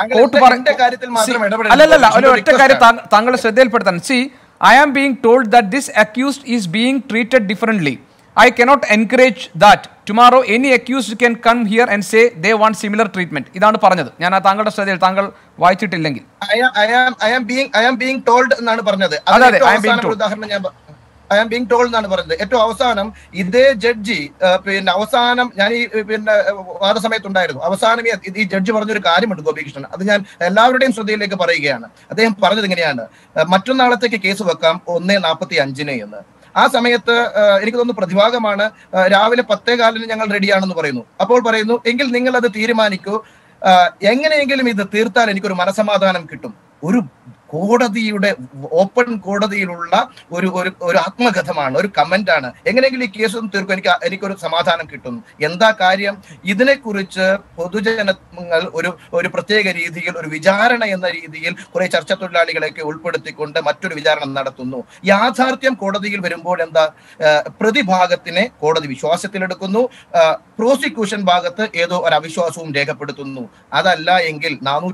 അല്ലല്ല, ഒരൊറ്റ കാര്യം താങ്കളുടെ ശ്രദ്ധയിൽപ്പെടുത്താൻ. I am being told that this accused is being treated differently. I cannot encourage that. Tomorrow any accused can come here and say they want similar treatment. ഇതാണ് പറഞ്ഞത്. ഞാൻ ആ താങ്കളുടെ ശ്രദ്ധയിൽ, താങ്കൾ വായിച്ചിട്ടില്ലെങ്കിൽ. I am being told എന്നാണ് പറഞ്ഞത്. ഉദാഹരണം I am being told എന്നാണ് പറഞ്ഞത്. ഏറ്റവും അവസാനം ഇതേ ജഡ്ജി അവസാനം ഞാൻ ഈ വാദസമയത്തുണ്ടായിരുന്നു. അവസാനം ഈ ജഡ്ജി പറഞ്ഞൊരു കാര്യമുണ്ട് ഗോപികൃഷ്ണൻ, അത് ഞാൻ എല്ലാവരുടെയും ശ്രദ്ധയിലേക്ക് പറയുകയാണ്. അദ്ദേഹം പറഞ്ഞത് ഇങ്ങനെയാണ്, മറ്റന്നാളത്തേക്ക് കേസ് വെക്കാം 1:45 എന്ന്. ആ സമയത്ത് എനിക്ക് തോന്നുന്നു പ്രതിഭാഗമാണ്, രാവിലെ 10:15 ഞങ്ങൾ റെഡിയാണെന്ന് പറയുന്നു. അപ്പോൾ പറയുന്നു, എങ്കിൽ നിങ്ങൾ അത് തീരുമാനിക്കൂ, എങ്ങനെയെങ്കിലും ഇത് തീർത്താൽ എനിക്കൊരു മനസമാധാനം കിട്ടും. ഒരു കോടതിയുടെ, ഓപ്പൺ കോടതിയിലുള്ള ഒരു ആത്മകഥമാണ്, ഒരു കമന്റ് ആണ്. എങ്ങനെയെങ്കിലും ഈ കേസ് ഒന്ന് തീർക്കും, എനിക്കൊരു സമാധാനം കിട്ടും. എന്താ കാര്യം? ഇതിനെക്കുറിച്ച് പൊതുജനങ്ങൾ ഒരു പ്രത്യേക രീതിയിൽ, ഒരു വിചാരണ എന്ന രീതിയിൽ കുറെ ചർച്ച തൊഴിലാളികളെയൊക്കെ ഉൾപ്പെടുത്തിക്കൊണ്ട് മറ്റൊരു വിചാരണ നടത്തുന്നു. യാഥാർത്ഥ്യം കോടതിയിൽ വരുമ്പോൾ എന്താ? പ്രതിഭാഗത്തിനെ കോടതി വിശ്വാസത്തിലെടുക്കുന്നു, പ്രോസിക്യൂഷൻ ഭാഗത്ത് ഏതോ ഒരു അവിശ്വാസവും രേഖപ്പെടുത്തുന്നു. അതല്ല എങ്കിൽ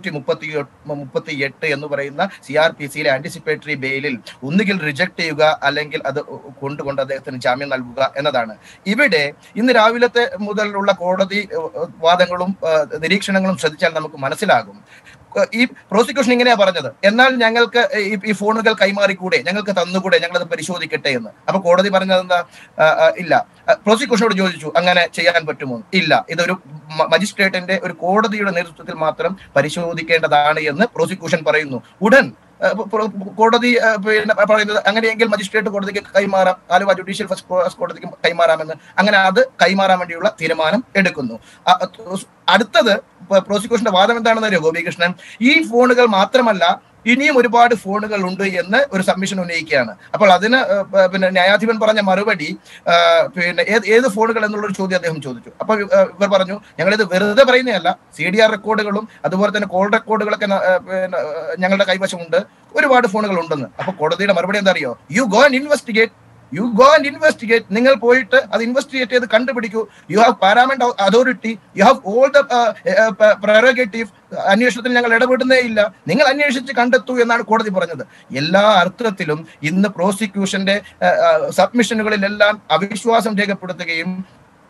438 എന്ന് പറയുന്ന CRPCയിലെ ആന്റിസിപ്പേറ്ററി ബെയിലിൽ ഒന്നുകിൽ റിജക്ട് ചെയ്യുക, അല്ലെങ്കിൽ അത് കൊണ്ടുകൊണ്ട് അദ്ദേഹത്തിന് ജാമ്യം നൽകുക എന്നതാണ്. ഇവിടെ ഇന്ന് രാവിലത്തെ മുതലുള്ള കോടതി വാദങ്ങളും നിരീക്ഷണങ്ങളും ശ്രദ്ധിച്ചാൽ നമുക്ക് മനസ്സിലാകും. ഈ പ്രോസിക്യൂഷൻ ഇങ്ങനെയാ പറഞ്ഞത്, എന്നാൽ ഞങ്ങൾക്ക് ഈ ഫോണുകൾ കൈമാറിക്കൂടെ, ഞങ്ങൾക്ക് തന്നുകൂടെ, ഞങ്ങളത് പരിശോധിക്കട്ടെ എന്ന്. അപ്പൊ കോടതി പറഞ്ഞത് എന്താ? ഇല്ല. പ്രോസിക്യൂഷനോട് ചോദിച്ചു, അങ്ങനെ ചെയ്യാൻ പറ്റുമോ? ഇല്ല, ഇതൊരു മജിസ്ട്രേറ്റിന്റെ, ഒരു കോടതിയുടെ നേതൃത്വത്തിൽ മാത്രം പരിശോധിക്കേണ്ടതാണ് എന്ന് പ്രോസിക്യൂഷൻ പറയുന്നു. ഉടൻ കോടതി പറയുന്നത്, അങ്ങനെയെങ്കിൽ മജിസ്ട്രേറ്റ് കോടതിക്ക് കൈമാറാം, ആലുവ ജുഡീഷ്യൽ ഫസ്റ്റ് കോടതിക്ക് കൈമാറാമെന്ന്. അങ്ങനെ അത് കൈമാറാൻ വേണ്ടിയുള്ള തീരുമാനം എടുക്കുന്നു. അടുത്തത് പ്രോസിക്യൂഷന്റെ വാദം എന്താണെന്ന് അറിയോ ഗോപികൃഷ്ണൻ? ഈ ഫോണുകൾ മാത്രമല്ല, ഇനിയും ഒരുപാട് ഫോണുകൾ ഉണ്ട് എന്ന് ഒരു സബ്മിഷൻ ഉന്നയിക്കുകയാണ്. അപ്പോൾ അതിന് ന്യായാധിപൻ പറഞ്ഞ മറുപടി, ഏത് ഫോണുകൾ എന്നുള്ളൊരു ചോദ്യം അദ്ദേഹം ചോദിച്ചു. അപ്പോൾ ഇവർ പറഞ്ഞു, ഞങ്ങളിത് വെറുതെ പറയുന്നതല്ല, CDR റെക്കോർഡുകളും അതുപോലെ തന്നെ കോൾ റെക്കോർഡുകളൊക്കെ ഞങ്ങളുടെ കൈവശമുണ്ട്, ഒരുപാട് ഫോണുകൾ ഉണ്ടെന്ന്. അപ്പൊ കോടതിയുടെ മറുപടി എന്താ അറിയോ? You go and investigate. നിങ്ങൾ പോയിട്ട് അത് ഇൻവെസ്റ്റിഗേറ്റ് ചെയ്ത് കണ്ടുപിടിക്കൂ. You have paramount authority, you have all the prerogative. അന്വേഷണത്തിൽ ഞങ്ങൾ ഇടപെടുന്നേ ഇല്ല, നിങ്ങൾ അന്വേഷിച്ച് കണ്ടെത്തൂ എന്നാണ് കോടതി പറഞ്ഞത്. എല്ലാ അർത്ഥത്തിലും ഇന്ന് പ്രോസിക്യൂഷന്റെ സബ്മിഷനുകളിലെല്ലാം അവിശ്വാസം രേഖപ്പെടുത്തുകയും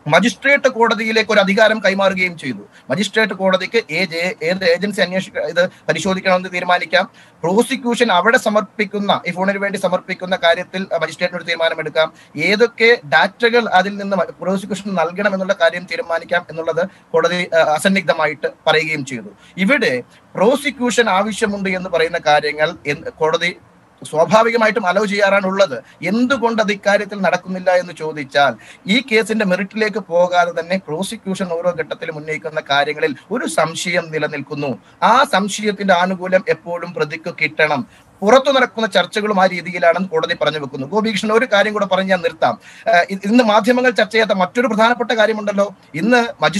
മജിസ്ട്രേറ്റ് കോടതിയിലേക്ക് ഒരു അധികാരം കൈമാറുകയും ചെയ്തു. മജിസ്ട്രേറ്റ് കോടതിക്ക് ഏത് ഏജൻസി ഇത് പരിശോധിക്കണമെന്ന് തീരുമാനിക്കാം. പ്രോസിക്യൂഷൻ അവിടെ സമർപ്പിക്കുന്ന ഈ ഫോണിന് വേണ്ടി സമർപ്പിക്കുന്ന കാര്യത്തിൽ മജിസ്ട്രേറ്റിന് ഒരു തീരുമാനമെടുക്കാം. ഏതൊക്കെ ഡാറ്റകൾ അതിൽ നിന്ന് പ്രോസിക്യൂഷൻ നൽകണം എന്നുള്ള കാര്യം തീരുമാനിക്കാം എന്നുള്ളത് കോടതി അസന്നിഗ്ധമായിട്ട് പറയുകയും ചെയ്തു. ഇവിടെ പ്രോസിക്യൂഷൻ ആവശ്യമുണ്ട് എന്ന് പറയുന്ന കാര്യങ്ങൾ കോടതി സ്വാഭാവികമായിട്ടും അലോ ചെയ്യാറാണുള്ളത്. എന്തുകൊണ്ട് അത് ഇക്കാര്യത്തിൽ നടക്കുന്നില്ല എന്ന് ചോദിച്ചാൽ ഈ കേസിന്റെ മെറിറ്റിലേക്ക് പോകാതെ തന്നെ പ്രോസിക്യൂഷൻ ഓരോ ഘട്ടത്തിലും ഉന്നയിക്കുന്ന കാര്യങ്ങളിൽ ഒരു സംശയം നിലനിൽക്കുന്നു. ആ സംശയത്തിന്റെ ആനുകൂല്യം എപ്പോഴും പ്രതിക്ക് കിട്ടണം. പുറത്തു നടക്കുന്ന ചർച്ചകളും ആ രീതിയിലാണെന്ന് കോടതി പറഞ്ഞു വെക്കുന്നു. ഗോപികൃഷ്ണൻ, ഒരു കാര്യം കൂടെ പറഞ്ഞ് ഞാൻ നിർത്താം. ഇന്ന് മാധ്യമങ്ങൾ ചർച്ച ചെയ്യാത്ത മറ്റൊരു പ്രധാനപ്പെട്ട കാര്യമുണ്ടല്ലോ. ഇന്ന്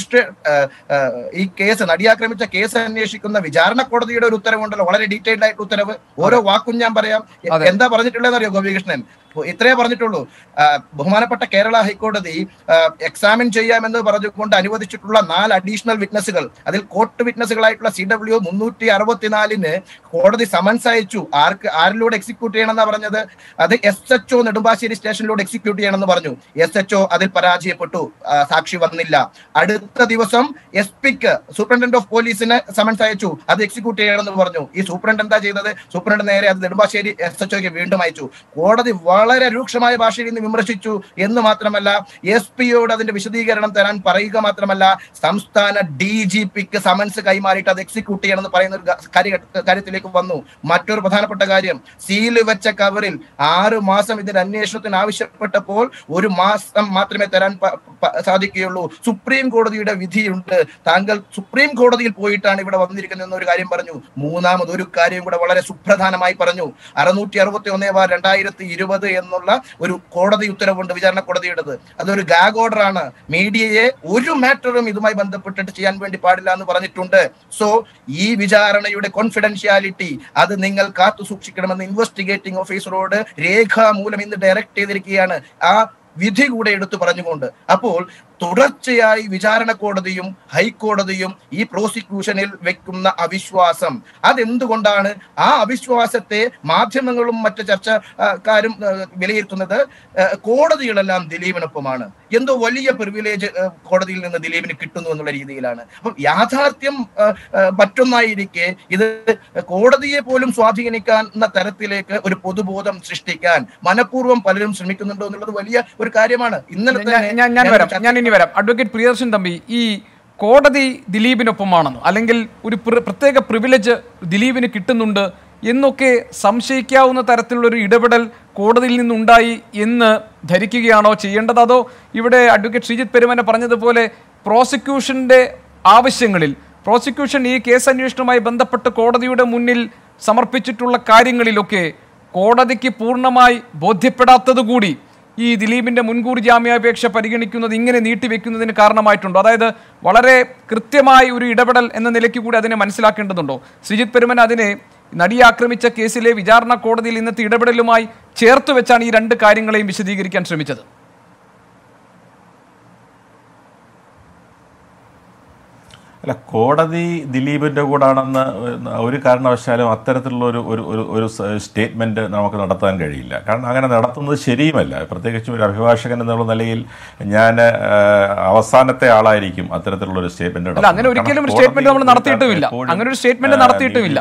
ഈ കേസ് നടിയാക്രമിച്ച കേസ് അന്വേഷിക്കുന്ന വിചാരണ കോടതിയുടെ ഒരു ഉത്തരവുണ്ടല്ലോ, വളരെ ഡീറ്റെയിൽഡ് ആയിട്ട് ഉത്തരവ്. ഓരോ വാക്കും ഞാൻ പറയാം. എന്താ പറഞ്ഞിട്ടുള്ളതെന്ന് അറിയോ ഗോപികൃഷ്ണൻ? ഇത്രയേ പറഞ്ഞിട്ടുള്ളൂ. ബഹുമാനപ്പെട്ട കേരള ഹൈക്കോടതി എക്സാമിൻ ചെയ്യാമെന്ന് പറഞ്ഞുകൊണ്ട് അനുവദിച്ചിട്ടുള്ള 4 അഡീഷണൽ വിറ്റ്നസുകൾ, അതിൽ കോർട്ട് വിറ്റ്നസുകളായിട്ടുള്ള CW 364 കോടതി സമൻസ് അയച്ചു. ആരിലൂടെ എക്സിക്യൂട്ട് ചെയ്യണമെന്നാ പറഞ്ഞത്? അത് SHO നെടുമ്പാശ്ശേരി സ്റ്റേഷനിലൂടെ എക്സിക്യൂട്ട് ചെയ്യണമെന്ന് പറഞ്ഞു. SHO അതിൽ പരാജയപ്പെട്ടു, സാക്ഷി വന്നില്ല. അടുത്ത ദിവസം SP-ക്ക് സൂപ്രണ്ടന്റ് ഓഫ് പോലീസിന് സമൻസ് അയച്ചു, അത് എക്സിക്യൂട്ട് ചെയ്യണമെന്ന് പറഞ്ഞു. ഈ സൂപ്രണ്ട് എന്താ ചെയ്തത്? സൂപ്രണ്ട് നേരെ അത് നെടുമ്പാശ്ശേരി SHOയ്ക്ക് വീണ്ടും അയച്ചു. കോടതി വളരെ രൂക്ഷമായ ഭാഷയിൽ നിന്ന് വിമർശിച്ചു എന്ന് മാത്രമല്ല, SP-യോട് അതിന്റെ വിശദീകരണം തരാൻ പറയുക മാത്രമല്ല, സംസ്ഥാന DGP-ക്ക് സമൻസ് കൈമാറിയിട്ട് അത് എക്സിക്യൂട്ട് ചെയ്യണമെന്ന് പറയുന്ന ഒരു കാര്യത്തിലേക്ക് വന്നു. മറ്റൊരു പ്രധാനപ്പെട്ട കാര്യം, സീല് വെച്ച കവറിൽ 6 മാസം ഇതിന്റെ അന്വേഷണത്തിന് ആവശ്യപ്പെട്ടപ്പോൾ 1 മാസം മാത്രമേ തരാൻ സാധിക്കുകയുള്ളൂ. സുപ്രീം കോടതിയുടെ വിധിയുണ്ട്, താങ്കൾ സുപ്രീം കോടതിയിൽ പോയിട്ടാണ് ഇവിടെ വന്നിരിക്കുന്നത് എന്നൊരു കാര്യം പറഞ്ഞു. മൂന്നാമതൊരു കാര്യം കൂടെ വളരെ സുപ്രധാനമായി പറഞ്ഞു. 661/2020 എന്നുള്ള ഒരു കോടതി ഉത്തരവുണ്ട്, വിചാരണ കോടതിയുടേത്. അതൊരു ഗാഗ് ഓർഡർ ആണ്. മീഡിയയെ ഒരു മാറ്ററും ഇതുമായി ബന്ധപ്പെട്ടിട്ട് ചെയ്യാൻ വേണ്ടി പാടില്ല എന്ന് പറഞ്ഞിട്ടുണ്ട്. സോ ഈ വിചാരണയുടെ കോൺഫിഡൻഷ്യാലിറ്റി അത് നിങ്ങൾ കാത്തു സൂക്ഷിക്കണമെന്ന് ഇൻവെസ്റ്റിഗേറ്റിംഗ് ഓഫീസറോട് രേഖാമൂലം ഇന്ന് ഡയറക്റ്റ് ചെയ്തിരിക്കുകയാണ്, ആ വിധി കൂടെ എടുത്തു പറഞ്ഞുകൊണ്ട്. അപ്പോൾ തുടർച്ചയായി വിചാരണ കോടതിയും ഹൈക്കോടതിയും ഈ പ്രോസിക്യൂഷനിൽ വെക്കുന്ന അവിശ്വാസം, അതെന്തുകൊണ്ടാണ്? ആ അവിശ്വാസത്തെ മാധ്യമങ്ങളും മറ്റ് ചർച്ചക്കാരും വിലയിരുത്തുന്നത് കോടതികളെല്ലാം ദിലീപിനൊപ്പമാണ്, എന്തോ വലിയ പ്രിവിലേജ് കോടതിയിൽ നിന്ന് ദിലീപിന് കിട്ടുന്നു എന്നുള്ള രീതിയിലാണ്. അപ്പം യാഥാർത്ഥ്യം മറ്റൊന്നായിരിക്കെ ഇത് കോടതിയെ പോലും സ്വാധീനിക്കുന്ന തരത്തിലേക്ക് ഒരു പൊതുബോധം സൃഷ്ടിക്കാൻ മനഃപൂർവ്വം പലരും ശ്രമിക്കുന്നുണ്ടോ എന്നുള്ളത് വലിയ ഒരു കാര്യമാണ്. ഇന്നലെ അഡ്വക്കേറ്റ് പ്രിയദർശൻ തമ്പി, ഈ കോടതി ദിലീപിനൊപ്പമാണെന്നോ അല്ലെങ്കിൽ ഒരു പ്രത്യേക പ്രിവിലേജ് ദിലീപിന് കിട്ടുന്നുണ്ട് എന്നൊക്കെ സംശയിക്കാവുന്ന തരത്തിലുള്ളൊരു ഇടപെടൽ കോടതിയിൽ നിന്നുണ്ടായി എന്ന് ധരിക്കുകയാണോ ചെയ്യേണ്ടത്? അതോ ഇവിടെ അഡ്വക്കേറ്റ് ശ്രീജിത്ത് പെരുമന പറഞ്ഞതുപോലെ പ്രോസിക്യൂഷന്റെ ആവശ്യങ്ങളിൽ, പ്രോസിക്യൂഷൻ ഈ കേസ് അന്വേഷണവുമായി ബന്ധപ്പെട്ട് കോടതിയുടെ മുന്നിൽ സമർപ്പിച്ചിട്ടുള്ള കാര്യങ്ങളിലൊക്കെ കോടതിക്ക് പൂർണ്ണമായി ബോധ്യപ്പെടാത്തതുകൂടി ഈ ദിലീപിന്റെ മുൻകൂർ ജാമ്യാപേക്ഷ പരിഗണിക്കുന്നത് ഇങ്ങനെ നീട്ടിവെക്കുന്നതിന് കാരണമായിട്ടുണ്ടോ? അതായത് വളരെ കൃത്യമായി ഒരു ഇടപെടൽ എന്ന നിലയ്ക്ക് കൂടി അതിനെ മനസ്സിലാക്കേണ്ടതുണ്ടോ? ശ്രീജിത്ത് പെരുമൻ അതിനെ നടിയെ ആക്രമിച്ച കേസിലെ വിചാരണ കോടതിയിൽ ഇന്നത്തെ ഇടപെടലുമായി ചേർത്ത് വെച്ചാണ് ഈ 2 കാര്യങ്ങളെയും വിശദീകരിക്കാൻ ശ്രമിച്ചത്. അല്ല, കോടതി ദിലീപിൻ്റെ കൂടാണെന്ന് ഒരു കാരണവശാലും അത്തരത്തിലുള്ള ഒരു സ്റ്റേറ്റ്മെൻറ്റ് നമുക്ക് നടത്താൻ കഴിയില്ല. കാരണം അങ്ങനെ നടത്തുന്നത് ശരിയുമല്ല. പ്രത്യേകിച്ചും ഒരു അഭിഭാഷകൻ എന്നുള്ള നിലയിൽ ഞാൻ അവസാനത്തെ ആളായിരിക്കും അത്തരത്തിലുള്ളൊരു സ്റ്റേറ്റ്മെൻറ്റ്. അങ്ങനെ ഒരിക്കലും ഒരു സ്റ്റേറ്റ്മെന്റ് നമ്മൾ നടത്തിയിട്ടുമില്ല. അങ്ങനെ ഒരു സ്റ്റേറ്റ്മെന്റ് നടത്തിയിട്ടുമില്ല.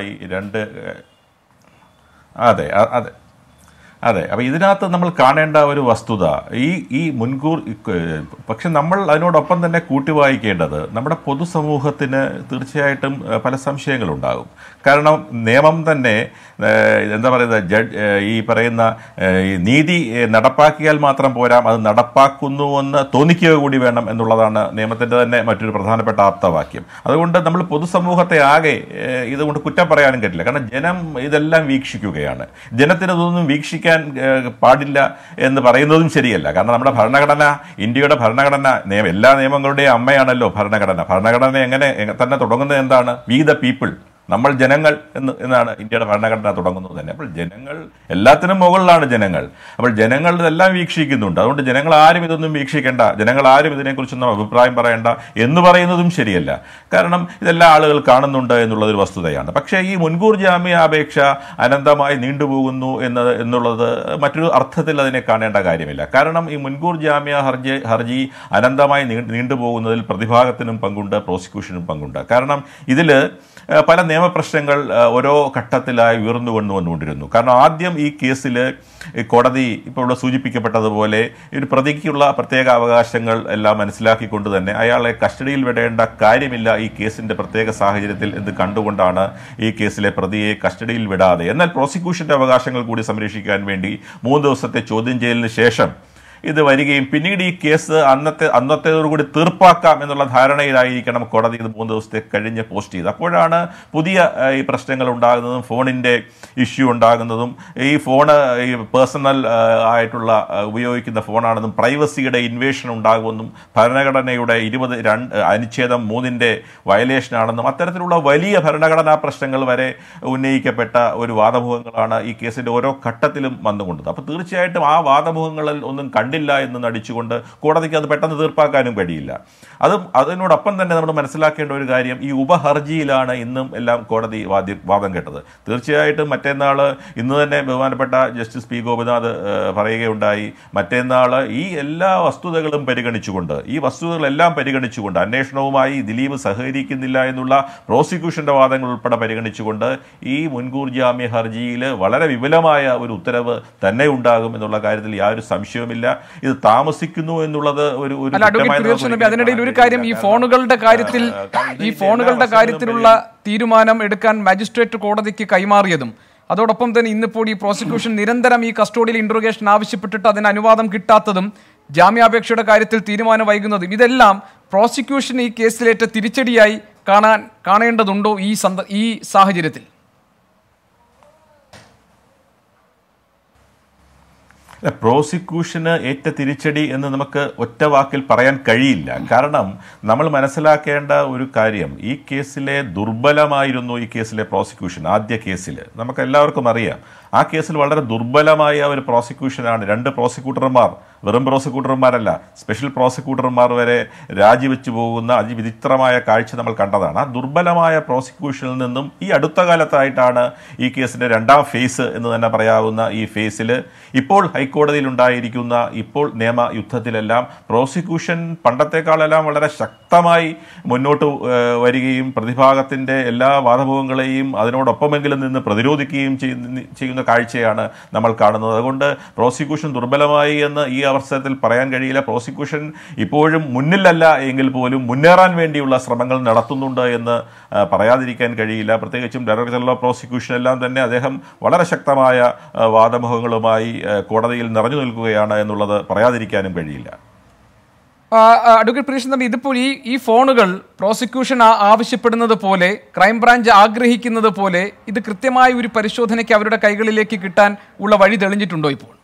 അതെ അതെ അതെ. അപ്പോൾ ഇതിനകത്ത് നമ്മൾ കാണേണ്ട ഒരു വസ്തുത ഈ മുൻകൂർ, പക്ഷെ നമ്മൾ അതിനോടൊപ്പം തന്നെ കൂട്ടി വായിക്കേണ്ടത് നമ്മുടെ പൊതുസമൂഹത്തിന് തീർച്ചയായിട്ടും പല സംശയങ്ങളുണ്ടാകും. കാരണം നിയമം തന്നെ എന്താ പറയുന്നത്, ഈ പറയുന്ന നീതി നടപ്പാക്കിയാൽ മാത്രം പോരാ, അത് നടപ്പാക്കുന്നുവെന്ന് തോന്നിക്കുക കൂടി വേണം എന്നുള്ളതാണ് നിയമത്തിൻ്റെ തന്നെ മറ്റൊരു പ്രധാനപ്പെട്ട ആപ്തവാക്യം. അതുകൊണ്ട് നമ്മൾ പൊതുസമൂഹത്തെ ആകെ ഇതുകൊണ്ട് കുറ്റം പറയാനും കഴിയില്ല. കാരണം ജനം ഇതെല്ലാം വീക്ഷിക്കുകയാണ്. ജനത്തിന് ഇതൊന്നും വീക്ഷിക്കാൻ പാടില്ല എന്ന് പറയുന്നതും ശരിയല്ല. കാരണം നമ്മുടെ ഭരണഘടന, ഇന്ത്യയുടെ ഭരണഘടന, എല്ലാ നിയമങ്ങളുടെയും അമ്മയാണല്ലോ ഭരണഘടന. ഭരണഘടന എങ്ങനെ തന്നെ തുടങ്ങുന്നത് എന്താണ്? വി ദ പീപ്പിൾ, നമ്മൾ ജനങ്ങൾ എന്നാണ് ഇന്ത്യയുടെ ഭരണഘടന തുടങ്ങുന്നത് തന്നെ. അപ്പോൾ ജനങ്ങൾ എല്ലാത്തിനും മുകളിലാണ് ജനങ്ങൾ. അപ്പോൾ ജനങ്ങൾ ഇതെല്ലാം വീക്ഷിക്കുന്നുണ്ട്. അതുകൊണ്ട് ജനങ്ങൾ ആരും ഇതൊന്നും വീക്ഷിക്കേണ്ട, ജനങ്ങൾ ആരും ഇതിനെക്കുറിച്ചൊന്നും അഭിപ്രായം പറയേണ്ട എന്ന് പറയുന്നതും ശരിയല്ല. കാരണം ഇതെല്ലാം ആളുകൾ കാണുന്നുണ്ട് എന്നുള്ളതൊരു വസ്തുതയാണ്. പക്ഷേ ഈ മുൻകൂർ ജാമ്യാപേക്ഷ അനന്തമായി നീണ്ടുപോകുന്നു എന്നുള്ളത് മറ്റൊരു അർത്ഥത്തിൽ അതിനെ കാണേണ്ട കാര്യമില്ല. കാരണം ഈ മുൻകൂർ ജാമ്യ ഹർജി അനന്തമായി നീണ്ടുപോകുന്നതിൽ പ്രതിഭാഗത്തിനും പങ്കുണ്ട്, പ്രോസിക്യൂഷനും പങ്കുണ്ട്. കാരണം ഇതിൽ പല നിയമപ്രശ്നങ്ങൾ ഓരോ ഘട്ടത്തിലായി വന്നുകൊണ്ടിരുന്നു. കാരണം ആദ്യം ഈ കേസിൽ കോടതി ഇപ്പോൾ ഇവിടെ സൂചിപ്പിക്കപ്പെട്ടതുപോലെ ഒരു പ്രതിക്കുള്ള പ്രത്യേക അവകാശങ്ങൾ എല്ലാം മനസ്സിലാക്കിക്കൊണ്ട് തന്നെ അയാളെ കസ്റ്റഡിയിൽ വിടേണ്ട കാര്യമില്ല ഈ കേസിന്റെ പ്രത്യേക സാഹചര്യത്തിൽ എന്ന് കണ്ടുകൊണ്ടാണ് ഈ കേസിലെ പ്രതിയെ കസ്റ്റഡിയിൽ വിടാതെ, എന്നാൽ പ്രോസിക്യൂഷന്റെ അവകാശങ്ങൾ കൂടി സംരക്ഷിക്കാൻ വേണ്ടി 3 ദിവസത്തെ ചോദ്യം ചെയ്യലിന് ശേഷം ഇത് വരികയും പിന്നീട് ഈ കേസ് അന്നത്തേതോടുകൂടി തീർപ്പാക്കാം എന്നുള്ള ധാരണയിലായിരിക്കണം കോടതി ഇത് 3 ദിവസത്തെ കഴിഞ്ഞ് പോസ്റ്റ് ചെയ്ത്. അപ്പോഴാണ് പുതിയ ഈ പ്രശ്നങ്ങൾ ഉണ്ടാകുന്നതും ഫോണിൻ്റെ ഇഷ്യൂ ഉണ്ടാകുന്നതും ഈ ഫോണ് ഈ പേഴ്സണൽ ആയിട്ടുള്ള ഉപയോഗിക്കുന്ന ഫോണാണെന്നും പ്രൈവസിയുടെ ഇൻവേഷൻ ഉണ്ടാകുമെന്നും ഭരണഘടനയുടെ 22 അനുച്ഛേദം 3 വയലേഷനാണെന്നും അത്തരത്തിലുള്ള വലിയ ഭരണഘടനാ പ്രശ്നങ്ങൾ വരെ ഉന്നയിക്കപ്പെട്ട ഒരു വാദമുഖങ്ങളാണ് ഈ കേസിൻ്റെ ഓരോ ഘട്ടത്തിലും വന്നുകൊണ്ടത്. അപ്പോൾ തീർച്ചയായിട്ടും ആ വാദമുഖങ്ങളിൽ ഒന്നും കണ്ടില്ല എന്ന് നടിച്ചുകൊണ്ട് കോടതിക്ക് അത് പെട്ടെന്ന് തീർപ്പാക്കാനും കഴിയില്ല. അതിനോടൊപ്പം തന്നെ നമ്മൾ മനസ്സിലാക്കേണ്ട ഒരു കാര്യം, ഈ ഉപഹർജിയിലാണ് ഇന്നും എല്ലാം കോടതി വാദം കേട്ടത്. തീർച്ചയായിട്ടും മറ്റന്നാൾ ഇന്ന് തന്നെ ബഹുമാനപ്പെട്ട ജസ്റ്റിസ് പി ഗോപിനാഥ് പറയുകയുണ്ടായി, മറ്റന്നാൾ ഈ എല്ലാ വസ്തുതകളും വസ്തുതകളെല്ലാം പരിഗണിച്ചുകൊണ്ട് അന്വേഷണവുമായി ദിലീപ് സഹകരിക്കുന്നില്ല എന്നുള്ള പ്രോസിക്യൂഷന്റെ വാദങ്ങൾ ഉൾപ്പെടെ പരിഗണിച്ചുകൊണ്ട് ഈ മുൻകൂർ ജാമ്യ ഹർജിയിൽ വളരെ വിപുലമായ ഒരു ഉത്തരവ് തന്നെ ഉണ്ടാകും എന്നുള്ള കാര്യത്തിൽ യാതൊരു സംശയവുമില്ല. ഇത് താമസിക്കുന്നു എന്നുള്ളത് അതിനിടയിൽ ഒരു കാര്യം, ഈ ഫോണുകളുടെ കാര്യത്തിലുള്ള തീരുമാനം എടുക്കാൻ മജിസ്ട്രേറ്റ് കോടതിക്ക് കൈമാറിയതും അതോടൊപ്പം തന്നെ ഇന്നിപ്പോൾ ഈ പ്രോസിക്യൂഷൻ നിരന്തരം ഈ കസ്റ്റോഡിയൽ ഇൻട്രോഗേഷൻ ആവശ്യപ്പെട്ടിട്ട് അതിന് അനുവാദം കിട്ടാത്തതും ജാമ്യാപേക്ഷയുടെ കാര്യത്തിൽ തീരുമാനം വൈകുന്നതും ഇതെല്ലാം പ്രോസിക്യൂഷൻ ഈ കേസിലേറ്റ തിരിച്ചടിയായി കാണേണ്ടതുണ്ടോ ഈ സാഹചര്യത്തിൽ? പ്രോസിക്യൂഷന് ഏറ്റ തിരിച്ചടി എന്ന് നമുക്ക് ഒറ്റ വാക്കിൽ പറയാൻ കഴിയില്ല. കാരണം നമ്മൾ മനസ്സിലാക്കേണ്ട ഒരു കാര്യം, ഈ കേസിലെ ദുർബലമായിരുന്നു ഈ കേസിലെ പ്രോസിക്യൂഷൻ. ആദ്യ കേസിൽ നമുക്ക് എല്ലാവർക്കും അറിയാം, ആ കേസിൽ വളരെ ദുർബലമായ ഒരു പ്രോസിക്യൂഷനാണ്. 2 പ്രോസിക്യൂട്ടർമാർ, വെറും പ്രോസിക്യൂട്ടർമാരല്ല, സ്പെഷ്യൽ പ്രോസിക്യൂട്ടർമാർ വരെ രാജിവെച്ചു പോകുന്ന അതിവിചിത്രമായ കാഴ്ച നമ്മൾ കണ്ടതാണ്. ആ ദുർബലമായ പ്രോസിക്യൂഷനിൽ നിന്നും ഈ അടുത്ത കാലത്തായിട്ടാണ് ഈ കേസിന്റെ 2ാം ഫേസ് എന്ന് തന്നെ പറയാവുന്ന ഈ ഫേസിൽ ഇപ്പോൾ ഹൈക്കോടതിയിൽ ഉണ്ടായിരിക്കുന്ന ഇപ്പോൾ നിയമയുദ്ധത്തിലെല്ലാം പ്രോസിക്യൂഷൻ പണ്ടത്തെക്കാളെല്ലാം വളരെ ശക്തമായി മുന്നോട്ട് വരികയും പ്രതിഭാഗത്തിന്റെ എല്ലാ വാദമുഖങ്ങളെയും അതിനോടൊപ്പമെങ്കിലും നിന്ന് പ്രതിരോധിക്കുകയും ചെയ്യുന്ന കാഴ്ചയാണ് നമ്മൾ കാണുന്നത്. അതുകൊണ്ട് പ്രോസിക്യൂഷൻ ദുർബലമായി എന്ന് ഈ അവസരത്തിൽ പറയാൻ കഴിയില്ല. പ്രോസിക്യൂഷൻ ഇപ്പോഴും മുന്നിലല്ല എങ്കിൽ പോലും മുന്നേറാൻ വേണ്ടിയുള്ള ശ്രമങ്ങൾ നടത്തുന്നുണ്ട് എന്ന് പറയാതിരിക്കാൻ കഴിയില്ല. പ്രത്യേകിച്ചും ഡയറക്ടർ ജനറൽ ഓഫ് പ്രോസിക്യൂഷൻ എല്ലാം തന്നെ അദ്ദേഹം വളരെ ശക്തമായ വാദമുഖങ്ങളുമായി കോടതിയിൽ നിറഞ്ഞു നിൽക്കുകയാണ് എന്നുള്ളത് പറയാതിരിക്കാനും കഴിയില്ല. അഡ്വക്കേറ്റ് പ്രീഷൻ തമ്പി, ഇതിപ്പോൾ ഈ ഫോണുകൾ പ്രോസിക്യൂഷൻ ആവശ്യപ്പെടുന്നത് പോലെ, ക്രൈംബ്രാഞ്ച് ആഗ്രഹിക്കുന്നത് പോലെ ഇത് കൃത്യമായ ഒരു പരിശോധനയ്ക്ക് അവരുടെ കൈകളിലേക്ക് കിട്ടാൻ ഉള്ള വഴി തെളിഞ്ഞിട്ടുണ്ടോ ഇപ്പോൾ?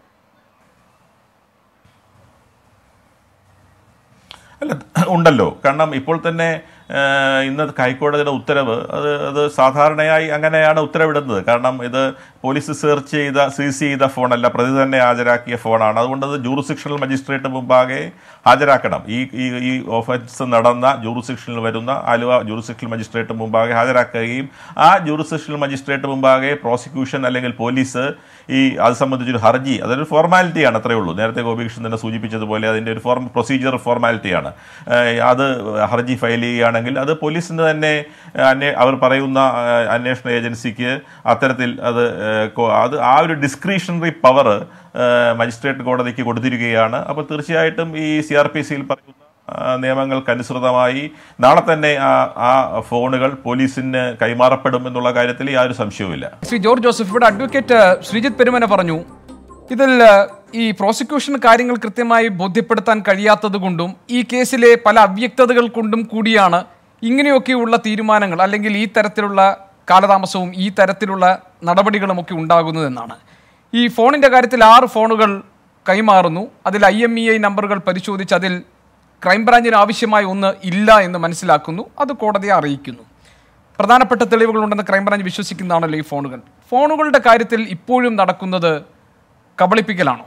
അല്ല, ഉണ്ടല്ലോ. കാരണം ഇപ്പോൾ തന്നെ ഇന്നത്തെ ഹൈക്കോടതിയുടെ ഉത്തരവ് അത് സാധാരണയായി അങ്ങനെയാണ് ഉത്തരവിടുന്നത്. കാരണം ഇത് പോലീസ് സീസ് ചെയ്ത ഫോണല്ല, പ്രതി തന്നെ ഹാജരാക്കിയ ഫോണാണ്. അതുകൊണ്ട് അത് ജൂറിസ്ഡിക്ഷണൽ മജിസ്ട്രേറ്റ് മുമ്പാകെ ഹാജരാക്കണം. ഈ ഓഫൻസ് നടന്ന ജൂറിസ്ഡിക്ഷനിൽ വരുന്ന ആലുവ ജൂറിസ്ഡിക്ഷണൽ മജിസ്ട്രേറ്റ് മുമ്പാകെ ഹാജരാക്കുകയും ആ ജൂറിസ്ഡിക്ഷണൽ മജിസ്ട്രേറ്റ് മുമ്പാകെ പ്രോസിക്യൂഷൻ അല്ലെങ്കിൽ പോലീസ് അത് സംബന്ധിച്ചൊരു ഹർജി, അതൊരു ഫോർമാലിറ്റിയാണ്, അത്രയേ ഉള്ളൂ. നേരത്തെ ഗോപികൃഷ്ണൻ തന്നെ സൂചിപ്പിച്ചതുപോലെ അതിൻ്റെ ഒരു പ്രൊസീജിയർ ഫോർമാലിറ്റിയാണ്. അത് ഹർജി ഫയൽ ചെയ്യുകയാണെങ്കിൽ അത് പോലീസിന് തന്നെ അവർ പറയുന്ന അന്വേഷണ ഏജൻസിക്ക് അത്തരത്തിൽ അത് ആ ഒരു ഡിസ്ക്രിഷണറി പവർ മജിസ്ട്രേറ്റ് കോടതിക്ക് കൊടുത്തിരിക്കുകയാണ്. അപ്പോൾ തീർച്ചയായിട്ടും ഈ CRPCയിൽ പറയുന്ന നിയമങ്ങൾക്കനുസൃതമായി നാളെ തന്നെ ആ ഫോണുകൾ പോലീസിന് കൈമാറപ്പെടും എന്നുള്ള കാര്യത്തിൽ യാതൊരു സംശയവുമില്ല. ശ്രീ ജോർജ് ജോസഫ്, ഇവിടെ അഡ്വക്കേറ്റ് ശ്രീജിത്ത് പെരുമന പറഞ്ഞു, ഇതിൽ ഈ പ്രോസിക്യൂഷൻ കാര്യങ്ങൾ കൃത്യമായി ബോധ്യപ്പെടുത്താൻ കഴിയാത്തത് കൊണ്ടും ഈ കേസിലെ പല അവ്യക്തതകൾ കൊണ്ടും കൂടിയാണ് ഇങ്ങനെയൊക്കെയുള്ള തീരുമാനങ്ങൾ അല്ലെങ്കിൽ ഈ തരത്തിലുള്ള കാലതാമസവും ഈ തരത്തിലുള്ള നടപടികളുമൊക്കെ ഉണ്ടാകുന്നതെന്നാണ്. ഈ ഫോണിൻ്റെ കാര്യത്തിൽ 6 ഫോണുകൾ കൈമാറുന്നു. അതിൽ IMEI നമ്പറുകൾ പരിശോധിച്ച് അതിൽ ക്രൈംബ്രാഞ്ചിന് ആവശ്യമായ ഒന്ന് ഇല്ല എന്ന് മനസ്സിലാക്കുന്നു. അത് കോടതിയെ അറിയിക്കുന്നു. പ്രധാനപ്പെട്ട തെളിവുകളുണ്ടെന്ന് ക്രൈംബ്രാഞ്ച് വിശ്വസിക്കുന്നതാണല്ലോ ഈ ഫോണുകൾ. ഫോണുകളുടെ കാര്യത്തിൽ ഇപ്പോഴും നടക്കുന്നത് കബളിപ്പിക്കലാണോ?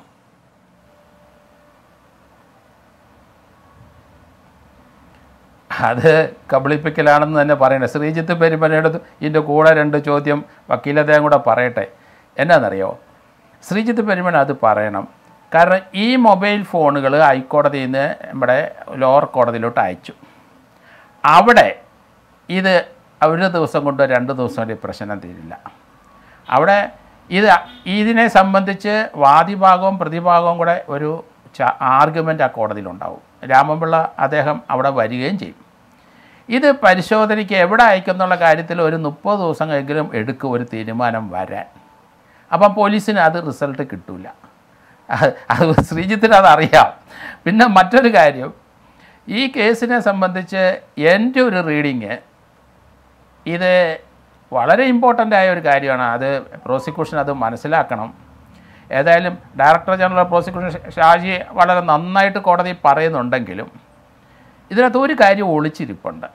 അത് കബളിപ്പിക്കലാണെന്ന് തന്നെ പറയണേ. ശ്രീജിത്ത് പെരുമനയുടെ ഇതിൻ്റെ കൂടെ 2 ചോദ്യം വക്കീലദ്ദേഹം കൂടെ പറയട്ടെ. എന്നാണെന്നറിയോ, ശ്രീജിത്ത് പെരുമന അത് പറയണം. കാരണം ഈ മൊബൈൽ ഫോണുകൾ ഹൈക്കോടതിയിൽ നിന്ന് നമ്മുടെ ലോവർ കോടതിയിലോട്ട് അയച്ചു. അവിടെ ഇത് ഒരു ദിവസം കൊണ്ടോ 2 ദിവസം കൊണ്ട് പ്രശ്നം തീരില്ല. അവിടെ ഇതിനെ സംബന്ധിച്ച് വാദിഭാഗവും പ്രതിഭാഗവും കൂടെ ഒരു ആർഗ്യുമെൻ്റ് ആ കോടതിയിലുണ്ടാവും. രാമൻപിള്ള അദ്ദേഹം അവിടെ വരികയും ചെയ്യും. ഇത് പരിശോധനയ്ക്ക് എവിടെ അയക്കുന്നുള്ള കാര്യത്തിൽ ഒരു 30 ദിവസമെങ്കിലും എടുക്കും ഒരു തീരുമാനം വരാൻ. അപ്പം പോലീസിന് അത് റിസൾട്ട് കിട്ടില്ല. അത് ശ്രീജിത്തിന് അതറിയാം. പിന്നെ മറ്റൊരു കാര്യം, ഈ കേസിനെ സംബന്ധിച്ച് എൻ്റെ ഒരു റീഡിങ് ഇത് വളരെ ഇമ്പോർട്ടൻ്റ് ആയ ഒരു കാര്യമാണ്. അത് പ്രോസിക്യൂഷൻ അത് മനസ്സിലാക്കണം. ഏതായാലും ഡയറക്ടർ ജനറൽ പ്രോസിക്യൂഷൻ ഷാജി വളരെ നന്നായിട്ട് കോടതി പറയുന്നുണ്ടെങ്കിലും ഇതിനകത്ത് ഒരു കാര്യം ഒളിച്ചിരിപ്പുണ്ട്.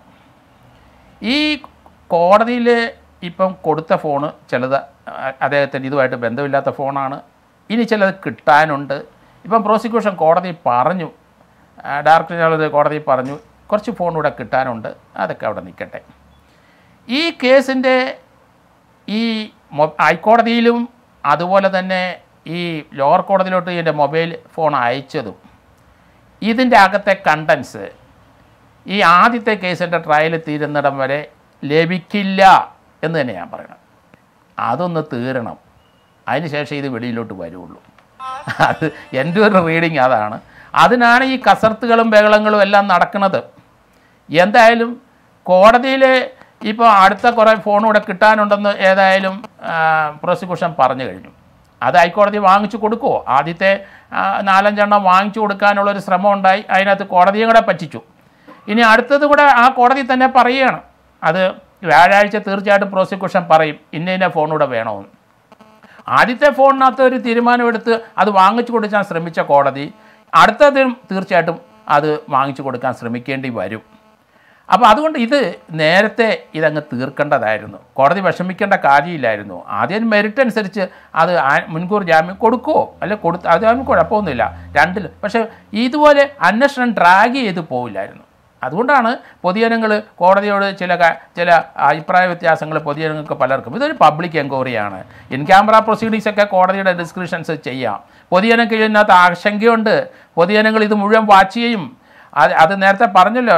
ഈ കോടതിയിൽ ഇപ്പം കൊടുത്ത ഫോണ് ചിലത് അദ്ദേഹത്തിന് ഇതുമായിട്ട് ബന്ധമില്ലാത്ത ഫോണാണ്. ഇനി ചിലത് കിട്ടാനുണ്ട്. ഇപ്പം പ്രോസിക്യൂഷൻ കോടതി പറഞ്ഞു, ഡയറക്ടർ ജനറൽ കോടതി പറഞ്ഞു കുറച്ച് ഫോൺ കൂടെ കിട്ടാനുണ്ട്, അതൊക്കെ അവിടെ നിൽക്കട്ടെ. ഈ കേസിൻ്റെ ഈ ഹൈക്കോടതിയിലും അതുപോലെ തന്നെ ഈ ലോവർ കോടതിയിലോട്ട് ഇതിൻ്റെ മൊബൈൽ ഫോൺ അയച്ചതും ഇതിൻ്റെ അകത്തെ കണ്ടൻസ് ഈ ആദ്യത്തെ കേസിൻ്റെ ട്രയൽ തീരുന്നിടം വരെ ലഭിക്കില്ല എന്ന് തന്നെ ഞാൻ പറയണം. അതൊന്ന് തീരണം, അതിനുശേഷം ഇത് വെളിയിലോട്ട് വരുള്ളൂ. അത് എൻ്റെ ഒരു റീഡിങ് അതാണ്. അതിനാണ് ഈ കസർത്തുകളും ബഹളങ്ങളും എല്ലാം നടക്കുന്നത്. എന്തായാലും കോടതിയിൽ ഇപ്പോൾ അടുത്ത കുറേ ഫോൺ കൂടെ കിട്ടാനുണ്ടെന്ന് ഏതായാലും പ്രോസിക്യൂഷൻ പറഞ്ഞു കഴിഞ്ഞു. അത് ഹൈക്കോടതി വാങ്ങിച്ചു കൊടുക്കുമോ? ആദ്യത്തെ 4-5 എണ്ണം വാങ്ങിച്ചു കൊടുക്കാനുള്ളൊരു ശ്രമം ഉണ്ടായി, അതിനകത്ത് കോടതിയും കൂടെ പറ്റിച്ചു. ഇനി അടുത്തത് കൂടെ ആ കോടതി തന്നെ പറയുകയാണ്. അത് വ്യാഴാഴ്ച തീർച്ചയായിട്ടും പ്രോസിക്യൂഷൻ പറയും ഇന്ന ഫോൺ കൂടെ വേണമെന്ന്. ആദ്യത്തെ ഫോണിനകത്ത് ഒരു തീരുമാനമെടുത്ത് അത് വാങ്ങിച്ചു കൊടുക്കാൻ ശ്രമിച്ച കോടതി അടുത്തതും തീർച്ചയായിട്ടും അത് വാങ്ങിച്ചു കൊടുക്കാൻ ശ്രമിക്കേണ്ടി വരും. അപ്പോൾ അതുകൊണ്ട് ഇത് നേരത്തെ ഇതങ്ങ് തീർക്കേണ്ടതായിരുന്നു. കോടതി വിഷമിക്കേണ്ട കാര്യമില്ലായിരുന്നു. ആദ്യം മെറിറ്റ് അനുസരിച്ച് അത് മുൻകൂർ ജാമ്യം കൊടുക്കുമോ അല്ലെ അത് കുഴപ്പമൊന്നുമില്ല രണ്ടിൽ. പക്ഷേ ഇതുപോലെ അന്വേഷണം ഡ്രാഗ് ചെയ്ത് പോവില്ലായിരുന്നു. അതുകൊണ്ടാണ് പൊതുജനങ്ങൾ കോടതിയോട് ചില അഭിപ്രായ വ്യത്യാസങ്ങൾ പൊതുജനങ്ങൾക്ക് പലർക്കും. ഇതൊരു പബ്ലിക് എൻക്വയറിയാണ്. ഇൻ ക്യാമറ പ്രൊസീഡിങ്സൊക്കെ കോടതിയുടെ ഡിസ്ക്രിപ്ഷൻസ് ചെയ്യാം. പൊതുജനങ്ങൾക്ക് ഇതിനകത്ത് ആശങ്കയുണ്ട്. പൊതുജനങ്ങൾ ഇത് മുഴുവൻ വാച്ച് ചെയ്യും. അത് നേരത്തെ പറഞ്ഞല്ലോ,